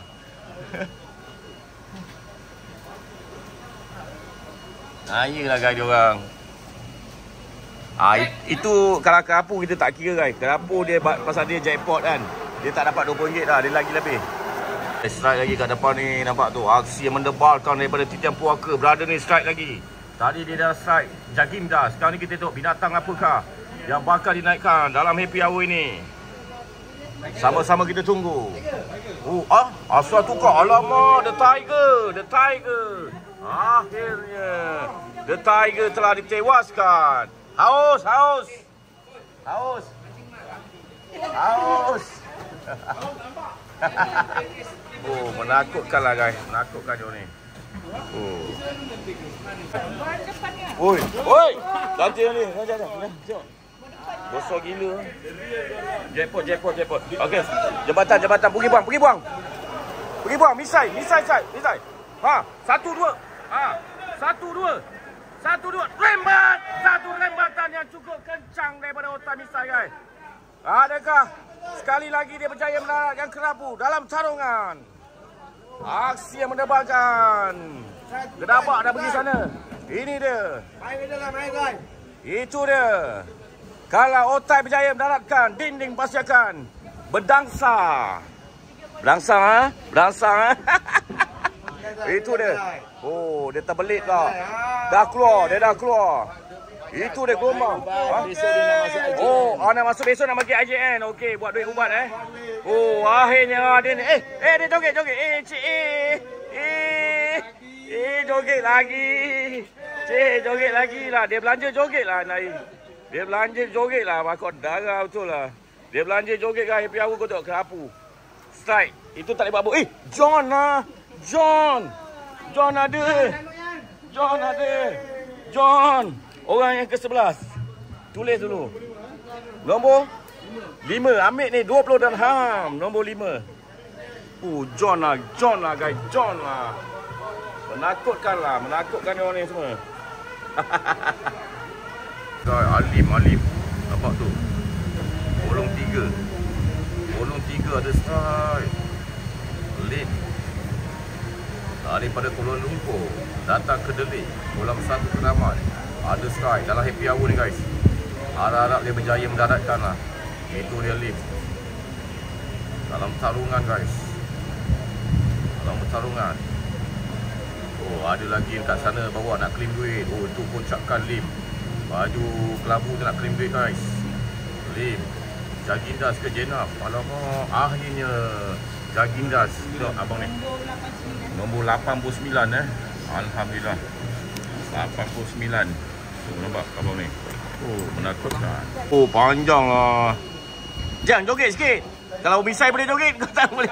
Ah, iyalah guys diorang. Ah, itu kalau kerapu kita tak kira guys. Kerapu dia pasal dia jackpot kan. Dia tak dapat dua puluh ringgit dah, dia lagi lebih. Strike lagi kat depan ni, nampak tu. Aksi yang mendebarkan daripada Titian Puaka. Brother ni strike lagi. Tadi dia dah strike Jaginda. Sekarang ni kita tengok binatang apakah yang bakal dinaikkan dalam happy hour ini. Sama-sama kita tunggu. Oh, ah, asal tukar. Alamak, The Tiger, The Tiger. Akhirnya The Tiger telah ditewaskan. Haus, haus. Haus. Haus. Oh, menakutkanlah guys. Menakutkan dia ni. Oh. Oi, oi. Ganti ni. Jangan, jangan. Tengok. Bosok gila. Jackpot, jackpot, jackpot. Okey. Jabatan, jabatan. Pergi buang, pergi buang. Pergi buang. Misai, misai, misai. Misai. Ha, satu, dua. Ha, satu, dua. Satu, dua. Rembat. Satu rembatan yang cukup kencang daripada otak misai guys. Adakah sekali lagi dia berjaya menarik yang kerapu dalam tarungan? Aksi yang mendebarkan. Gedabak dah pergi sana. Ini dia. Itu dia. Kalau Otai berjaya mendaratkan, dinding pasti akan berdangsa. Berdangsa, ha? Berdangsa, ha? Itu dia. Oh, dia terbelit lah. Dah keluar, dia dah keluar. Itu dia gelombang. Ha? Oh, oh, nak masuk besok nak bagi I J N. Okey, buat duit ubat eh. Oh, akhirnya dia ni. Eh, eh dia joget-joget. Eh, cik, eh. Eh, eh joget lagi. Cik, joget lagi lah. Dia belanja joget lah, Nai. Dia belanja joget lah. Bakar darah betul lah. Dia belanja joget kan. Happy hour kau tengok kerapu. Strike. Itu tak boleh buat apa. Eh, John lah. John. John ada. John ada. John. Orang yang ke sebelas. Tulis dulu. Nombor lima. Ambil ni dua puluh dirham. Nombor lima. Oh, John lah. John lah guys. John lah. Menakutkan lah. Menakutkan orang ni semua. Guys, Alim, Alim. Nampak tu. Bolong tiga. Bolong tiga ada strike. Lead. Daripada Kuala Lumpur. Datang ke Delik. Kolam satu Keramat. Ada strike dalam happy hour ni guys. Harap-harap dia berjaya mendaratkan lah. Itu dia lift. Dalam pertarungan guys. Dalam pertarungan. Oh, ada lagi kat sana bawah nak claim duit. Oh, itu puncakkan lim. Baju kelabu tu nak claim duit guys. Lim. Jagindas ke Jenaf. Alamak, akhirnya Jagindas. Tengok abang ni. Nombor lapan puluh sembilan eh. Alhamdulillah. lapan puluh sembilan. Oh, nampak abang ni. Oh, menakutkan. Oh, panjang lah. Jangan joget sikit. Kalau misai boleh joget, kau tak boleh.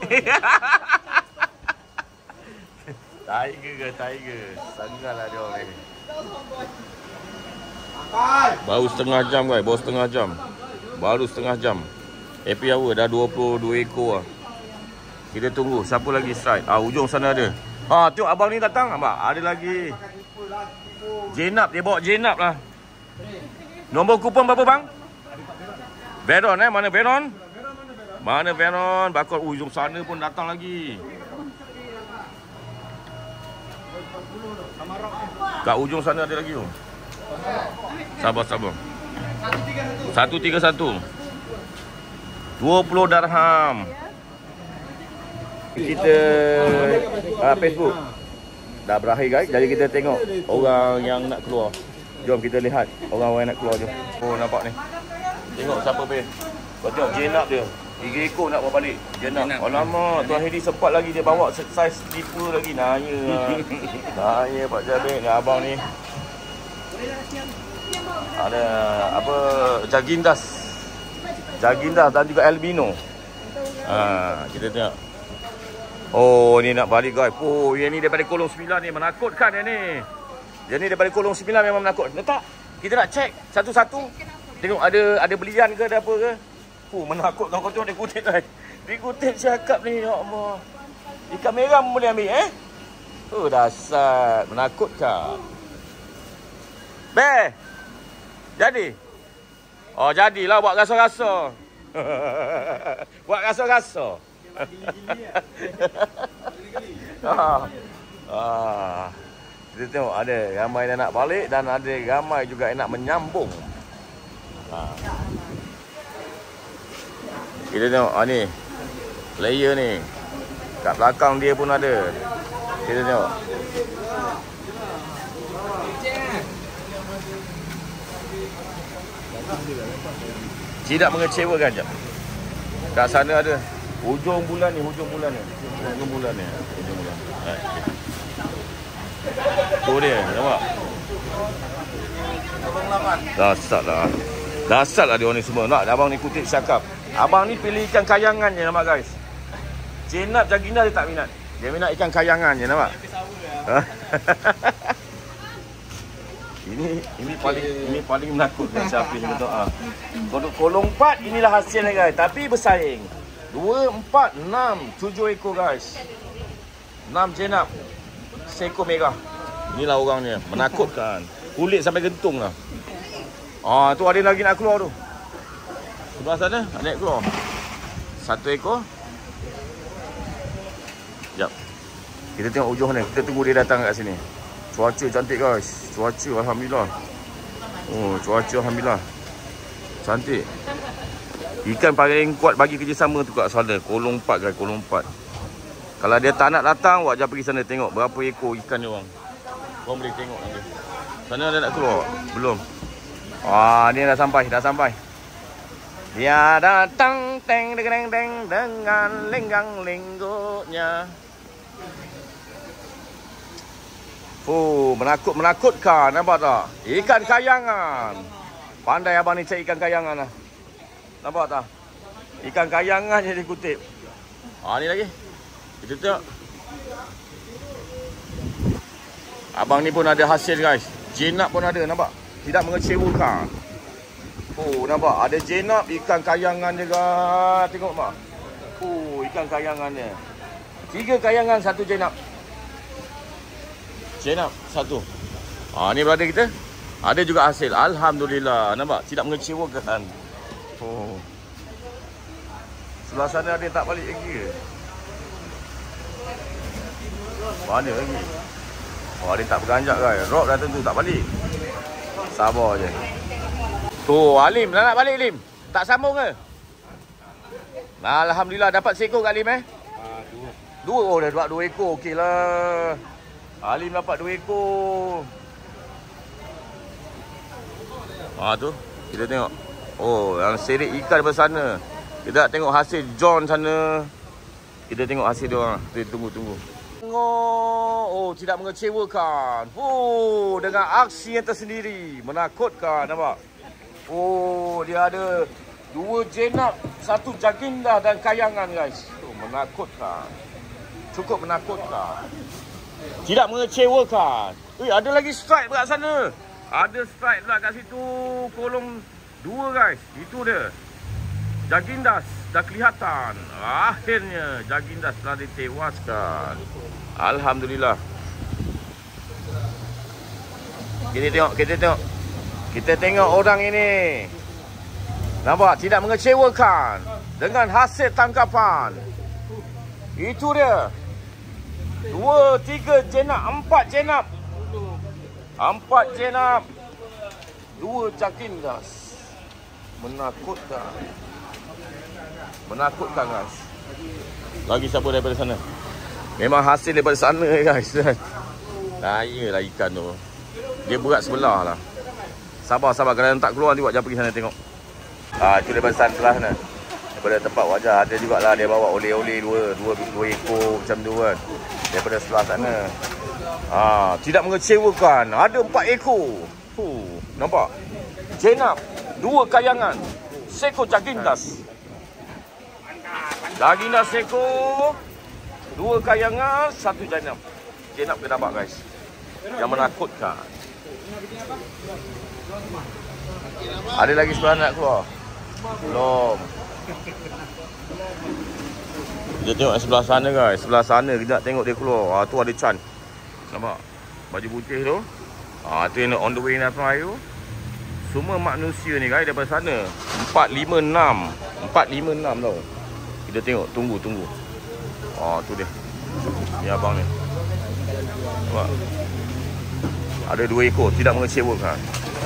Tiger ke Tiger. Sangatlah dia orang ni. Baru setengah jam guys. Baru setengah jam. Baru setengah jam. Happy hour dah dua puluh dua ekor lah. Kita tunggu. Siapa lagi strike? Ah, ujung sana ada. Ah, tengok abang ni datang. Nampak? Ada lagi. Jenap. Dia bawa Jenap lah. Nombor kupon berapa bang? Veron eh. Mana Veron? Mana Veron? Bakal ujung sana pun datang lagi. Kat ujung sana ada lagi tu. Sabar, sabar. satu tiga satu. dua puluh dirham. Kita uh, Facebook dah berakhir guys. Jadi kita tengok orang yang nak keluar. Jom kita lihat orang-orang yang nak keluar jom. Oh, nampak ni. Tengok siapa pe. Kau tengok Jenap dia. Tiga ekor nak bawa balik. Jenap. Alamak, Tuan Hedi sempat lagi dia bawa saiz sleeper lagi. Nanya. Nanya Pak Jabir dengan abang ni. Ada apa Jagindas. Jagindas dan juga albino. Ha, kita tengok. Oh, ni nak balik guys. Oh, yang ni daripada kolong sembilan ni menakutkan yang ni. Yang ni daripada kolong sembilan memang menakut. Letak. Kita nak cek satu-satu. Tengok ada ada belian ke ada apa ke. Oh, menakutkan kau tengok dia kutip guys. Dia kutip cakap ni, ya Allah. Ikan merah boleh ambil eh? Oh dasar, menakutkan. Be. Jadi. Oh jadilah buat rasa-rasa. Buat rasa-rasa. ah. ah. Kita tengok ada ramai yang nak balik dan ada ramai juga yang nak menyambung. Ah. Kita tengok ah, ni. Player ni. Kat belakang dia pun ada. Kita tengok. Tidak mengecewakan je. Kat sana ada hujung bulan ni, hujung bulan ni. Hujung bulan ni. Hujung bulan. Hai. Tu dia, nampak? Abang lapan. Dasar lah. Dasar lah dia orang ni semua. Nak abang ni kutip cakap. Abang ni pilih ikan kayangan je, nampak guys. Jenab Jaginda dia tak minat. Dia minat ikan kayangan je, nampak? Ini ini paling ini paling menakutkan Syafie betul ah. Kodok kolong empat inilah hasilnya guys, tapi bersaing. dua, empat, enam, tujuh ekor guys. enam jenab. Seekor merah. Inilah orangnya, menakutkan. Kulit sampai gentung lah. Ah tu ada lagi nak keluar tu. Sebelah sana ada nak keluar. Satu ekor. Jap. Kita tengok ujung ni. Kita tunggu dia datang kat sini. Cuaca cantik guys. Cuaca alhamdulillah. Oh, cuaca alhamdulillah. Cantik. Ikan paling kuat bagi kerjasama tu kat sana. Kolong empat guys, kolong empat. Kalau dia tak nak datang, awak jangan pergi sana tengok berapa ekor ikan dia orang. Korang boleh tengok nanti. Sana ada nak keluar? Belum. Wah, ni dah sampai, dah sampai. Dia datang teng teng teng teng dengan lenggang lenggoknya. Oh, menakut-menakutkan, nampak tak? Ikan kayangan. Pandai abang ni cari ikan kayangan lah. Nampak tak? Ikan kayangan je dikutip. Ha, ni lagi. Kita tengok. Abang ni pun ada hasil guys. Jenab pun ada, nampak? Tidak mengecewakan. Oh, nampak? Ada jenab, ikan kayangan juga. Tengok mak. Oh, ikan kayangan dia. Tiga kayangan, satu jenab. Jenab satu. Ha, ni brother kita. Ada juga hasil. Alhamdulillah. Nampak? Tidak mengecewakan. Oh. Sebelah sana ada yang tak balik lagi ke? Mana lagi? Oh, ada yang tak berganjak kan? Rock dah tentu tak balik. Sabar je. Tu, Alim. Dah nak balik, Lim? Tak sambung ke? Alhamdulillah. Dapat seekor kat Lim eh? Ah, dua. Dua? Oh, dah dapat dua ekor. Okey lah. Alim dapat dua ekor. Ah tu, kita tengok. Oh, yang serik ikan daripada sana. Kita nak tengok hasil John sana. Kita tengok hasil dia orang. Kita tunggu tunggu. Tengok. Oh, tidak mengecewakan. Oh, dengan aksi yang tersendiri, menakutkan, nampak? Oh, dia ada dua jenab, satu jaginda dan kayangan guys. Oh, menakutkan. Cukup menakutkan. Tidak mengecewakan. Eh, ada lagi strike dekat sana. Ada strike pula kat situ. Kolong dua guys. Itu dia. Jagindas dah kelihatan. Akhirnya Jagindas telah ditewaskan. Alhamdulillah. Kita tengok, kita tengok. Kita tengok orang ini. Nampak? Tidak mengecewakan. Dengan hasil tangkapan. Itu dia. Dua, tiga jenab, empat jenab. Empat jenab. Dua jagindas. Menakutkan. Menakutkan guys. Lagi siapa daripada sana? Memang hasil daripada sana guys. Layalah ikan tu. Dia berat sebelah lah. Sabar, sabar. Kalau tak keluar nanti buat jangan pergi sana tengok. Ah, itu daripada sana sebelah sana. Daripada tempat wajah ada jugalah dia bawa oleh-oleh dua, dua, dua ekor macam tu kan. Daripada sebelah sana. Ah, tidak mengecewakan. Ada empat ekor. Huh, nampak? Jenab, dua kayangan, seekor jagindas. Jagindas seekor, dua kayangan, satu jenab. Jenab kita dapat guys. Yang menakutkan. Ada lagi sebelah nak keluar? Belum. Kita tengok sebelah sana guys. Sebelah sana kita nak tengok dia keluar. Ah, tu ada Chan. Nampak? Baju putih tu. Ah, tu yang on the way naik air tu. Semua manusia ni guys daripada sana. empat lima enam. empat lima enam tau. Kita tengok. Tunggu, tunggu. Ah, tu dia. Ni abang ni. Nampak? Ada dua ekor. Tidak mengecewakan.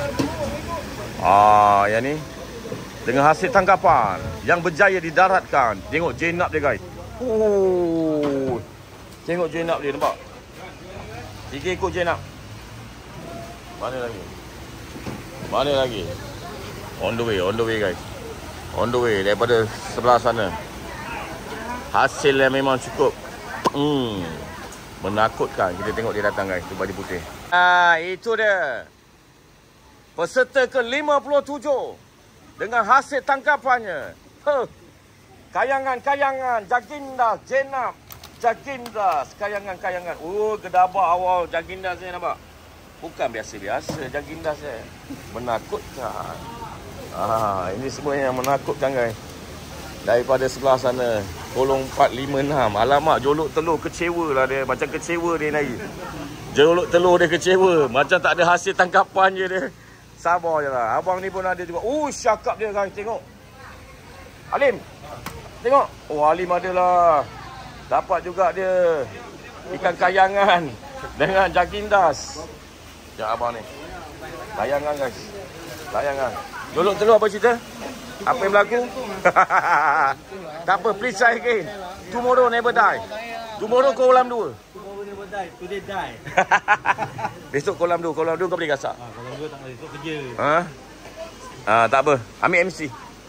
Ah, yang ni. Dengan hasil tangkapan yang berjaya didaratkan. Tengok jenab dia guys. Oh, tengok jenab dia, nampak? Tiga ekor jenab. Mana lagi? Mana lagi? On the way, on the way guys. On the way daripada sebelah sana. Hasilnya memang cukup hmm, menakutkan. Kita tengok dia datang guys, tu baju putih. Ah, itu dia. Peserta ke lima puluh tujuh. Dengan hasil tangkapannya. Huh. Kayangan-kayangan. Jagindas. Jenab. Jagindas. Kayangan-kayangan. Oh, gedabak awal Jagindas ni nampak. Bukan biasa-biasa Jagindas ni. Menakutkan. Ah, ini semua yang menakutkan guys. Daripada sebelah sana. Kolong empat lima enam. Alamak, jolok telur kecewa lah dia. Macam kecewa dia naik. Jolok telur dia kecewa. Macam tak ada hasil tangkapan je dia. Sabar je lah. Abang ni pun ada juga. Oh, syakap dia guys. Tengok. Alim. Tengok. Oh, Alim adalah. Dapat juga dia. Ikan kayangan. Dengan Jagindas. Sekejap abang ni. Layangan guys. Layangan. Jolok telur apa cerita? Apa yang berlaku? Tak apa. Please try again. Tomorrow never die. Tomorrow kolam dua. Tomorrow never die. Today die. Besok kolam dua. Kolam dua kau boleh gasak. Ha, kolam dua tak boleh. Esok kerja. Ha? Ah, tak apa. Ambil M C.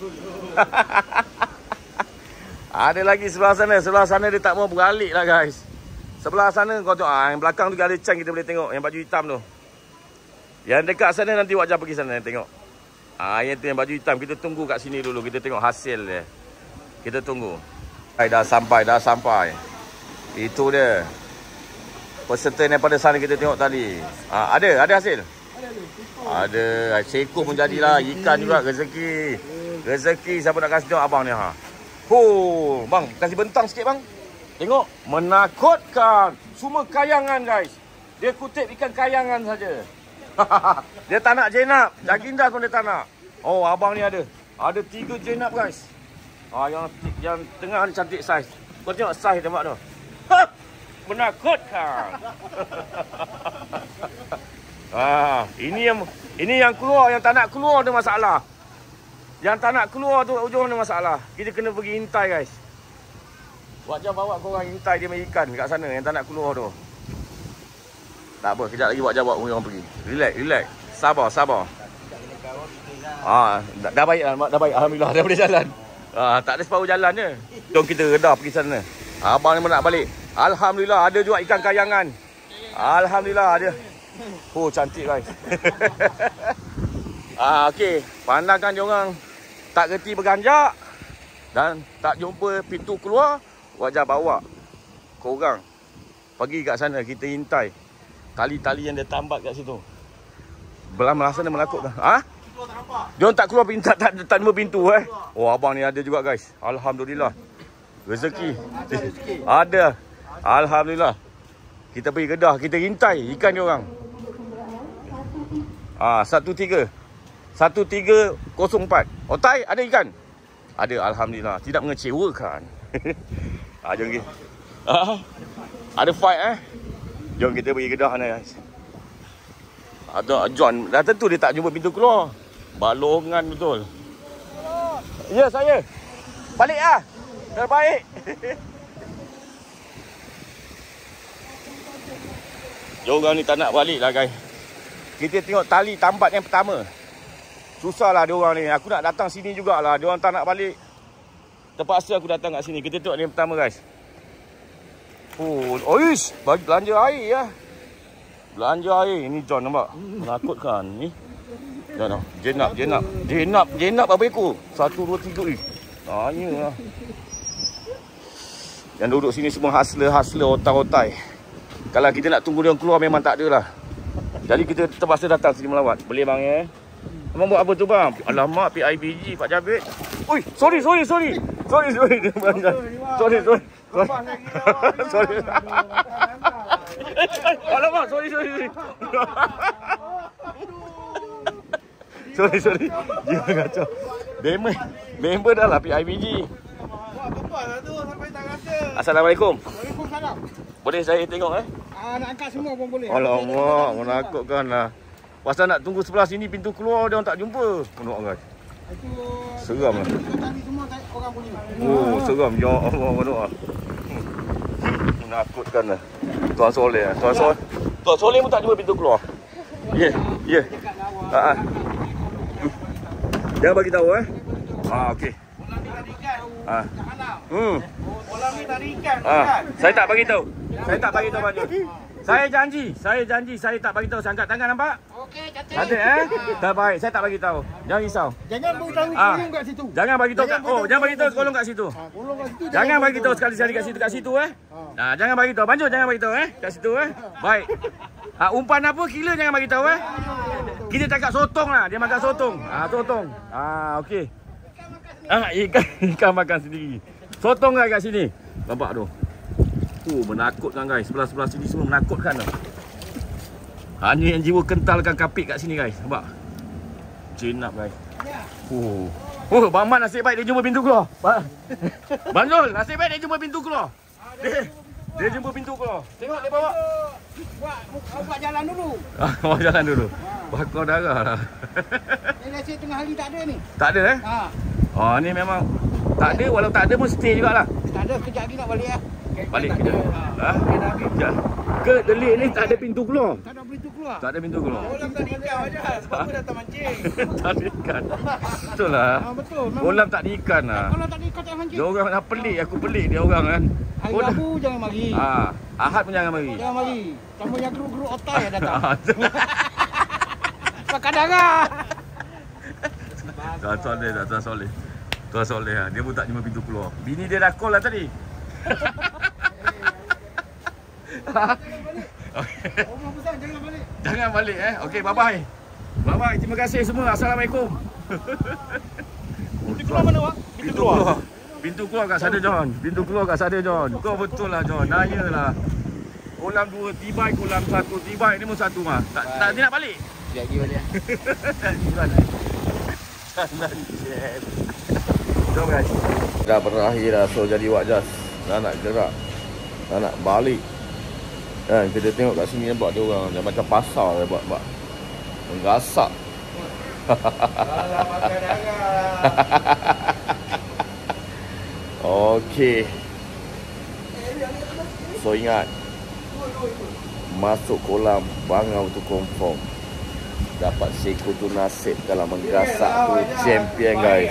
Ada lagi sebelah sana. Sebelah sana dia tak mau beralik lah guys. Sebelah sana kau tengok. Ah, yang belakang tu ada Chan kita boleh tengok. Yang baju hitam tu. Yang dekat sana nanti Wak Jam pergi sana tengok. Ah, yang tu yang baju hitam. Kita tunggu kat sini dulu. Kita tengok hasil dia. Kita tunggu. Hai, dah sampai. Dah sampai. Itu dia. Peserta daripada sana kita tengok tadi. Ah, ada? Ada hasil? Ada. Seko pun jadilah. Ikan juga. Rezeki. Rezeki. Siapa nak kasih tengok abang ni? Ha. Oh, bang. Kasih bentang sikit bang. Tengok. Menakutkan. Semua kayangan guys. Dia kutip ikan kayangan saja. Dia tak nak jenab. Jagindas pun dia tak nak. Oh, abang ni ada. Ada tiga jenab guys. Ah, yang yang tengah ni cantik saiz. Kau tengok saiz tembak tu. Ha! Menakutkan. Ah, ini yang ini yang keluar, yang tak nak keluar tu masalah. Yang tak nak keluar tu ujung ni masalah. Kita kena pergi intai guys. Wak Jam bawa korang intai dia main ikan kat sana yang tak nak keluar tu. Tak apa, kejap lagi Wak Jam bawa korang pergi. Relax, relax. Sabar, sabar. Ah, dah, dah baik dah, dah baik alhamdulillah dah boleh jalan. Ah, tak ada separuh jalan je. Jom kita redah pergi sana. Abang ni nak balik. Alhamdulillah ada juga ikan kayangan. Alhamdulillah ada. Oh, cantik guys. Ah, okey. Pandangkan dia orang tak reti berganjak dan tak jumpa pintu keluar, Wak Jam bawa korang pergi kat sana, kita intai tali-tali yang dia tambat kat situ. Belah merasa dia menakutkan. Ha? Dia orang tak keluar pintu, tak tak, tak ada pintu eh. Oh, abang ni ada juga guys. Alhamdulillah. Rezeki. Ada. Alhamdulillah. Kita pergi Kedah, kita intai ikan dia orang. Ah, satu tiga. Satu tiga kosong empat. Otai ada ikan? Ada, alhamdulillah. Tidak mengecewakan. Ah, jom pergi. Ah, ada fight eh. Jom kita pergi Kedah ni guys. Ada John, dah tentu dia tak jumpa pintu keluar. Balongan betul. Ya, saya. Balik ah. Terbaik. Diorang ni tak nak balik lah guys. Kita tengok tali tambat yang pertama. Susahlah diorang ni. Aku nak datang sini jugalah. Diorang tak nak balik. Terpaksa aku datang kat sini. Kita tengok ni yang pertama guys. Oh, oish, bagi belanja air ya. Belanja air. Ini John nampak. Menakutkan ni. Jangan. Jenab, jenab. Jenab, jenab apa ekor? Satu, dua, tiga. Eh. Tanya lah. Yang duduk sini semua hustler-hustler, otai-otai. Kalau kita nak tunggu dia keluar memang tak ada lah. Jadi kita terpaksa datang sini melawat. Boleh bang ya? Abang buat apa tu bang? Alamak, P I B G Pak Jabir. Ui, sorry, sorry, sorry. Sorry, sorry. Sorry, sorry. Sorry. Alamak, sorry, sorry. Sorry, sorry. Jangan kacau. Member, member dah lah P I B G. Assalamualaikum. Waalaikumsalam. Boleh saya tengok eh? Ah, nak angkat semua pun boleh. Alamak, menakutkan lah. Pasal nak tunggu sebelah sini pintu keluar dia orang tak jumpa. Tengok guys. Itu Seram lah. tadi semua orang punya. Oh, seram. Ya Allah, berdoa. Hmm. Menakutkan lah. Tuan Soleh lah. Tuan Soleh. Tuan Soleh pun tak jumpa pintu keluar. Ya, yeah, ya. Yeah. Ha ah. Dia bagi tahu eh. Ah, okey. Bola ni tadi ikan. Ah. Kat mana? Hmm. Bola ni tadi ikan. Ah, saya tak bagi tahu. Saya tak bagi tahu baju. Saya janji, saya janji saya tak bagi tahu. Saya angkat tangan nampak? Okey, cantik. Ada eh? Tak baik, saya tak bagi tahu. Jangan risau. Jangan beritahu Ah. kolong kat situ. Jangan bagi tahu kat oh, jangan bagi tahu kolong kat situ. Ah, kolong kat situ. Jangan bagi tahu sekali-sekali kat situ kat situ eh. Nah, jangan bagi tahu. Banjur jangan bagi tahu eh kat situ eh. Baik. Ah, umpan apa kila jangan bagi tahu eh. Kita cakap sotong lah, dia makan sotong. Ah, sotong. Ah, okey. Ah, ikan ikan makan sendiri. Sotong kan kat sini. Nampak tu. Tu menakutkan guys. Sebelah-sebelah sini semua menakutkan tu. Hanya yang jiwa kentalkan kapit kat sini guys. Nampak? Jenap guys. Oh. Oh, Bang Mat nasib baik dia jumpa pintu keluar. Bang Zul, nasib baik dia jumpa pintu keluar. Dia, dia jumpa pintu keluar. Tengok dia bawa. Buat buat jalan dulu. Ah, bawa jalan dulu. Bakar darah lah. Ni nasi tengah hari tak ada ni. Tak ada eh? Ha. Oh, ni memang tak ada, walau tak ada pun stay jugalah. Tak ada, kejap lagi nak balik ah. Balik kejap. Ha? Kejap. Ke delik ni tak ada pintu keluar. Tak ada pintu keluar. Tak ada pintu keluar. Bolam tadi ikan aja. Apa datang mancing. Tak ada ikan. Betul lah. Ha, betul. Bolam tak ada ikan lah. Kalau tak ada ikan tak mancing. Dia orang nak pelik, aku pelik dia orang kan. Hari Rabu jangan mari. Ah, Ahad pun jangan mari. Jangan mari. Kamu yang guru-guru otai yang datang. Ah, Pakai darah. Tuan Soleh dah, Tuan Soleh. Tuan Soleh lah. Dia pun tak jumpa pintu keluar. Bini dia dah call lah tadi. Okay. Rumah besar jangan balik. Jangan balik eh. Okey, bye bye. Bye bye. Terima kasih semua. Assalamualaikum. Pintu keluar mana wak? Pintu keluar. Pintu keluar kat sana John. Pintu keluar kat sana John. Kau betul lah John. Naya lah. Kolam dua tibai, kolam satu tibai. Ini pun satu mah. Tak tak dia nak balik. Dia lagi balik. Jangan chat. Jom guys. Dah berakhir dah. So jadi wajah. Dah nak gerak. Dah nak balik. Kan kita tengok kat sini nampak dia orang yang macam pasar dia buat buat. Menggasak. Okey. So ingat. Masuk kolam bangau tu confirm. Dapat sekutu nasib kalau menggasak tu champion guys.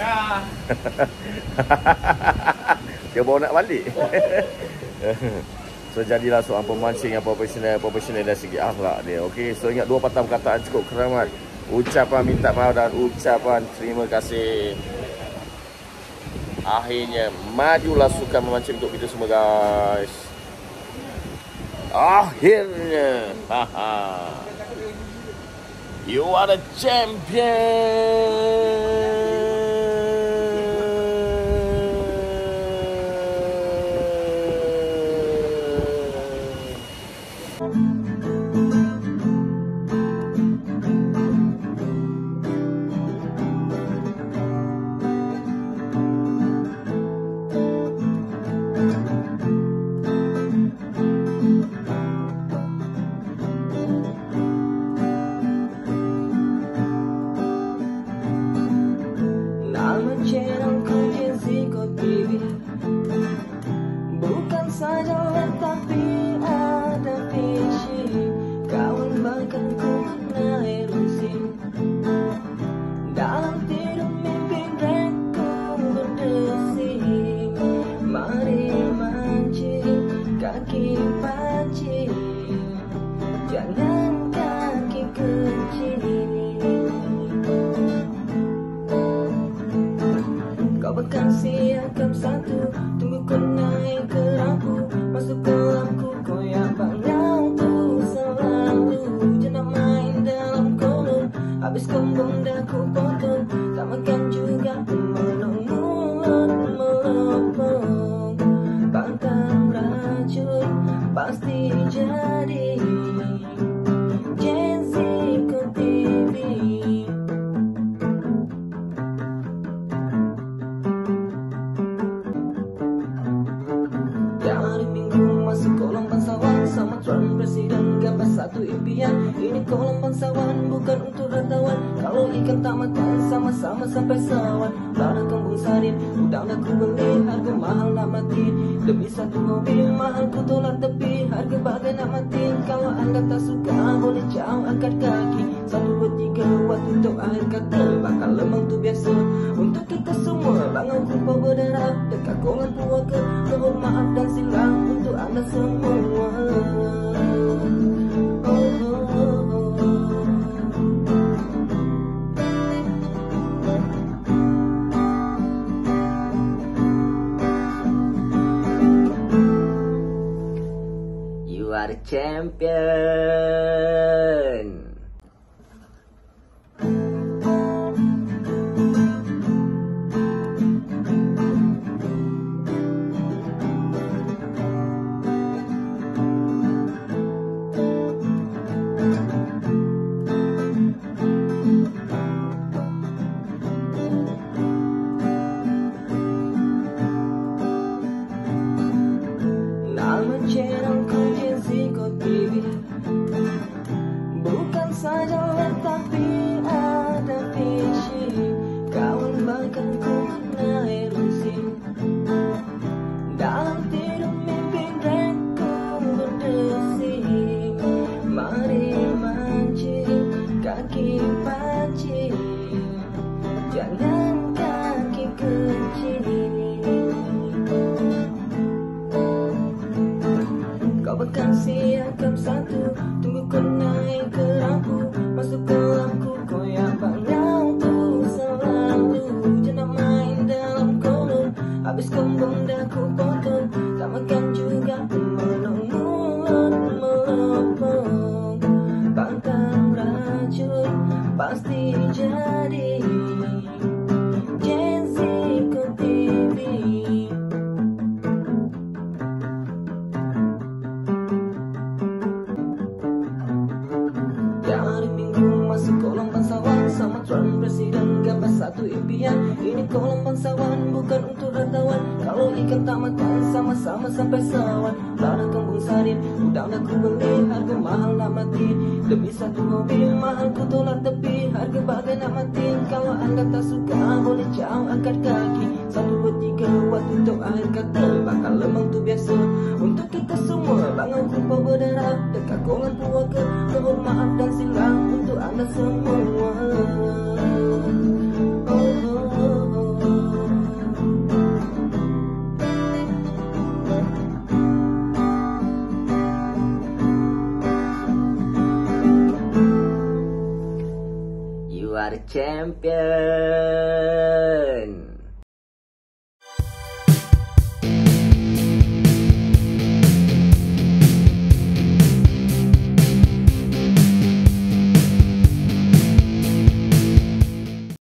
Dia bawa nak balik. So jadilah seorang pemancing yang profesional, profesional dari segi akhlak dia. Okey, so ingat dua patah perkataan cukup keramat. Ucapan minta maaf dan ucapan terima kasih. Akhirnya majulah sukan memancing untuk kita semua guys. Akhirnya, haha. You are the champion. Bukan saja tapi ada visi. Kawan bahkan ku kenal ilusi. Dalam tidur mimpi ku berdesi. Mari mancing kaki pancing. Jangan kaki kecil. Kau bahkan siapkan satu. Tunggu kau naik ke lampu. Masuk kolamku koyak bangau tu selalu. Jangan main dalam kolam. Habis kembung dah ku potong. Tak makan juga melong-melong melong. jadi Jessica T V. Dari minggu masuk kolam bangsawan sama Trump presiden gapas satu impian. Ini kolam bangsawan bukan untuk ratawan. Kalau ikan tak makan sama-sama sampai sawan. Ladang kembung sari udang dah ku beli, harga mahal nak mati. Demi satu mobil mahal ku tolak tepi, harga bagai nak mati. Kalau anda tak suka boleh jauh angkat kaki. Satu dua tiga waktu untuk akhir kata, bakal lemang tu biasa untuk kita semua. Bangun kumpul berdarah dekat kolam puaka. Mohon maaf dan silang untuk anda semua. Oh, oh, oh, oh. You are the champion. Nama channelku Jessica T V. Bukan saja lihat tapi ada visi. Kawan bahkan ku kena erosi. Dalam tidur mimpi mereka berdesing. Mari mancing kaki pancing, jangan kaki kecil. Kau bakal siapkan satu, tunggu kau naik ke lampu. Masuk kolamku, koyak bangau tuh selalu. Jangan main dalam kolam, habis kembung dah ku potong. Tak makan juga melong mulut melopong. Pantang racun pasti jadi Jessica T V. Dari minggu masuk kolam bangsawan sama Trump presiden gapas satu impian. Ini kolam bangsawan bukan untuk ratawan. Kalau ikan tak makan sama-sama sampai sawan. Ladang kembung sari udang dah ku beli, harga mahal nak mati. Demi satu mobil mahal ku tolak tepi, harga bagai nak mati. Kalau anda tak suka boleh jauh angkat kaki. Satu dua tiga waktu untuk akhir kata, bakal lemang tu biasa untuk kita semua. Bangun kumpul berdarah dekat kolam puaka. Mohon maaf dan silang untuk anda semua. Oh, oh, oh, oh. You are the champion.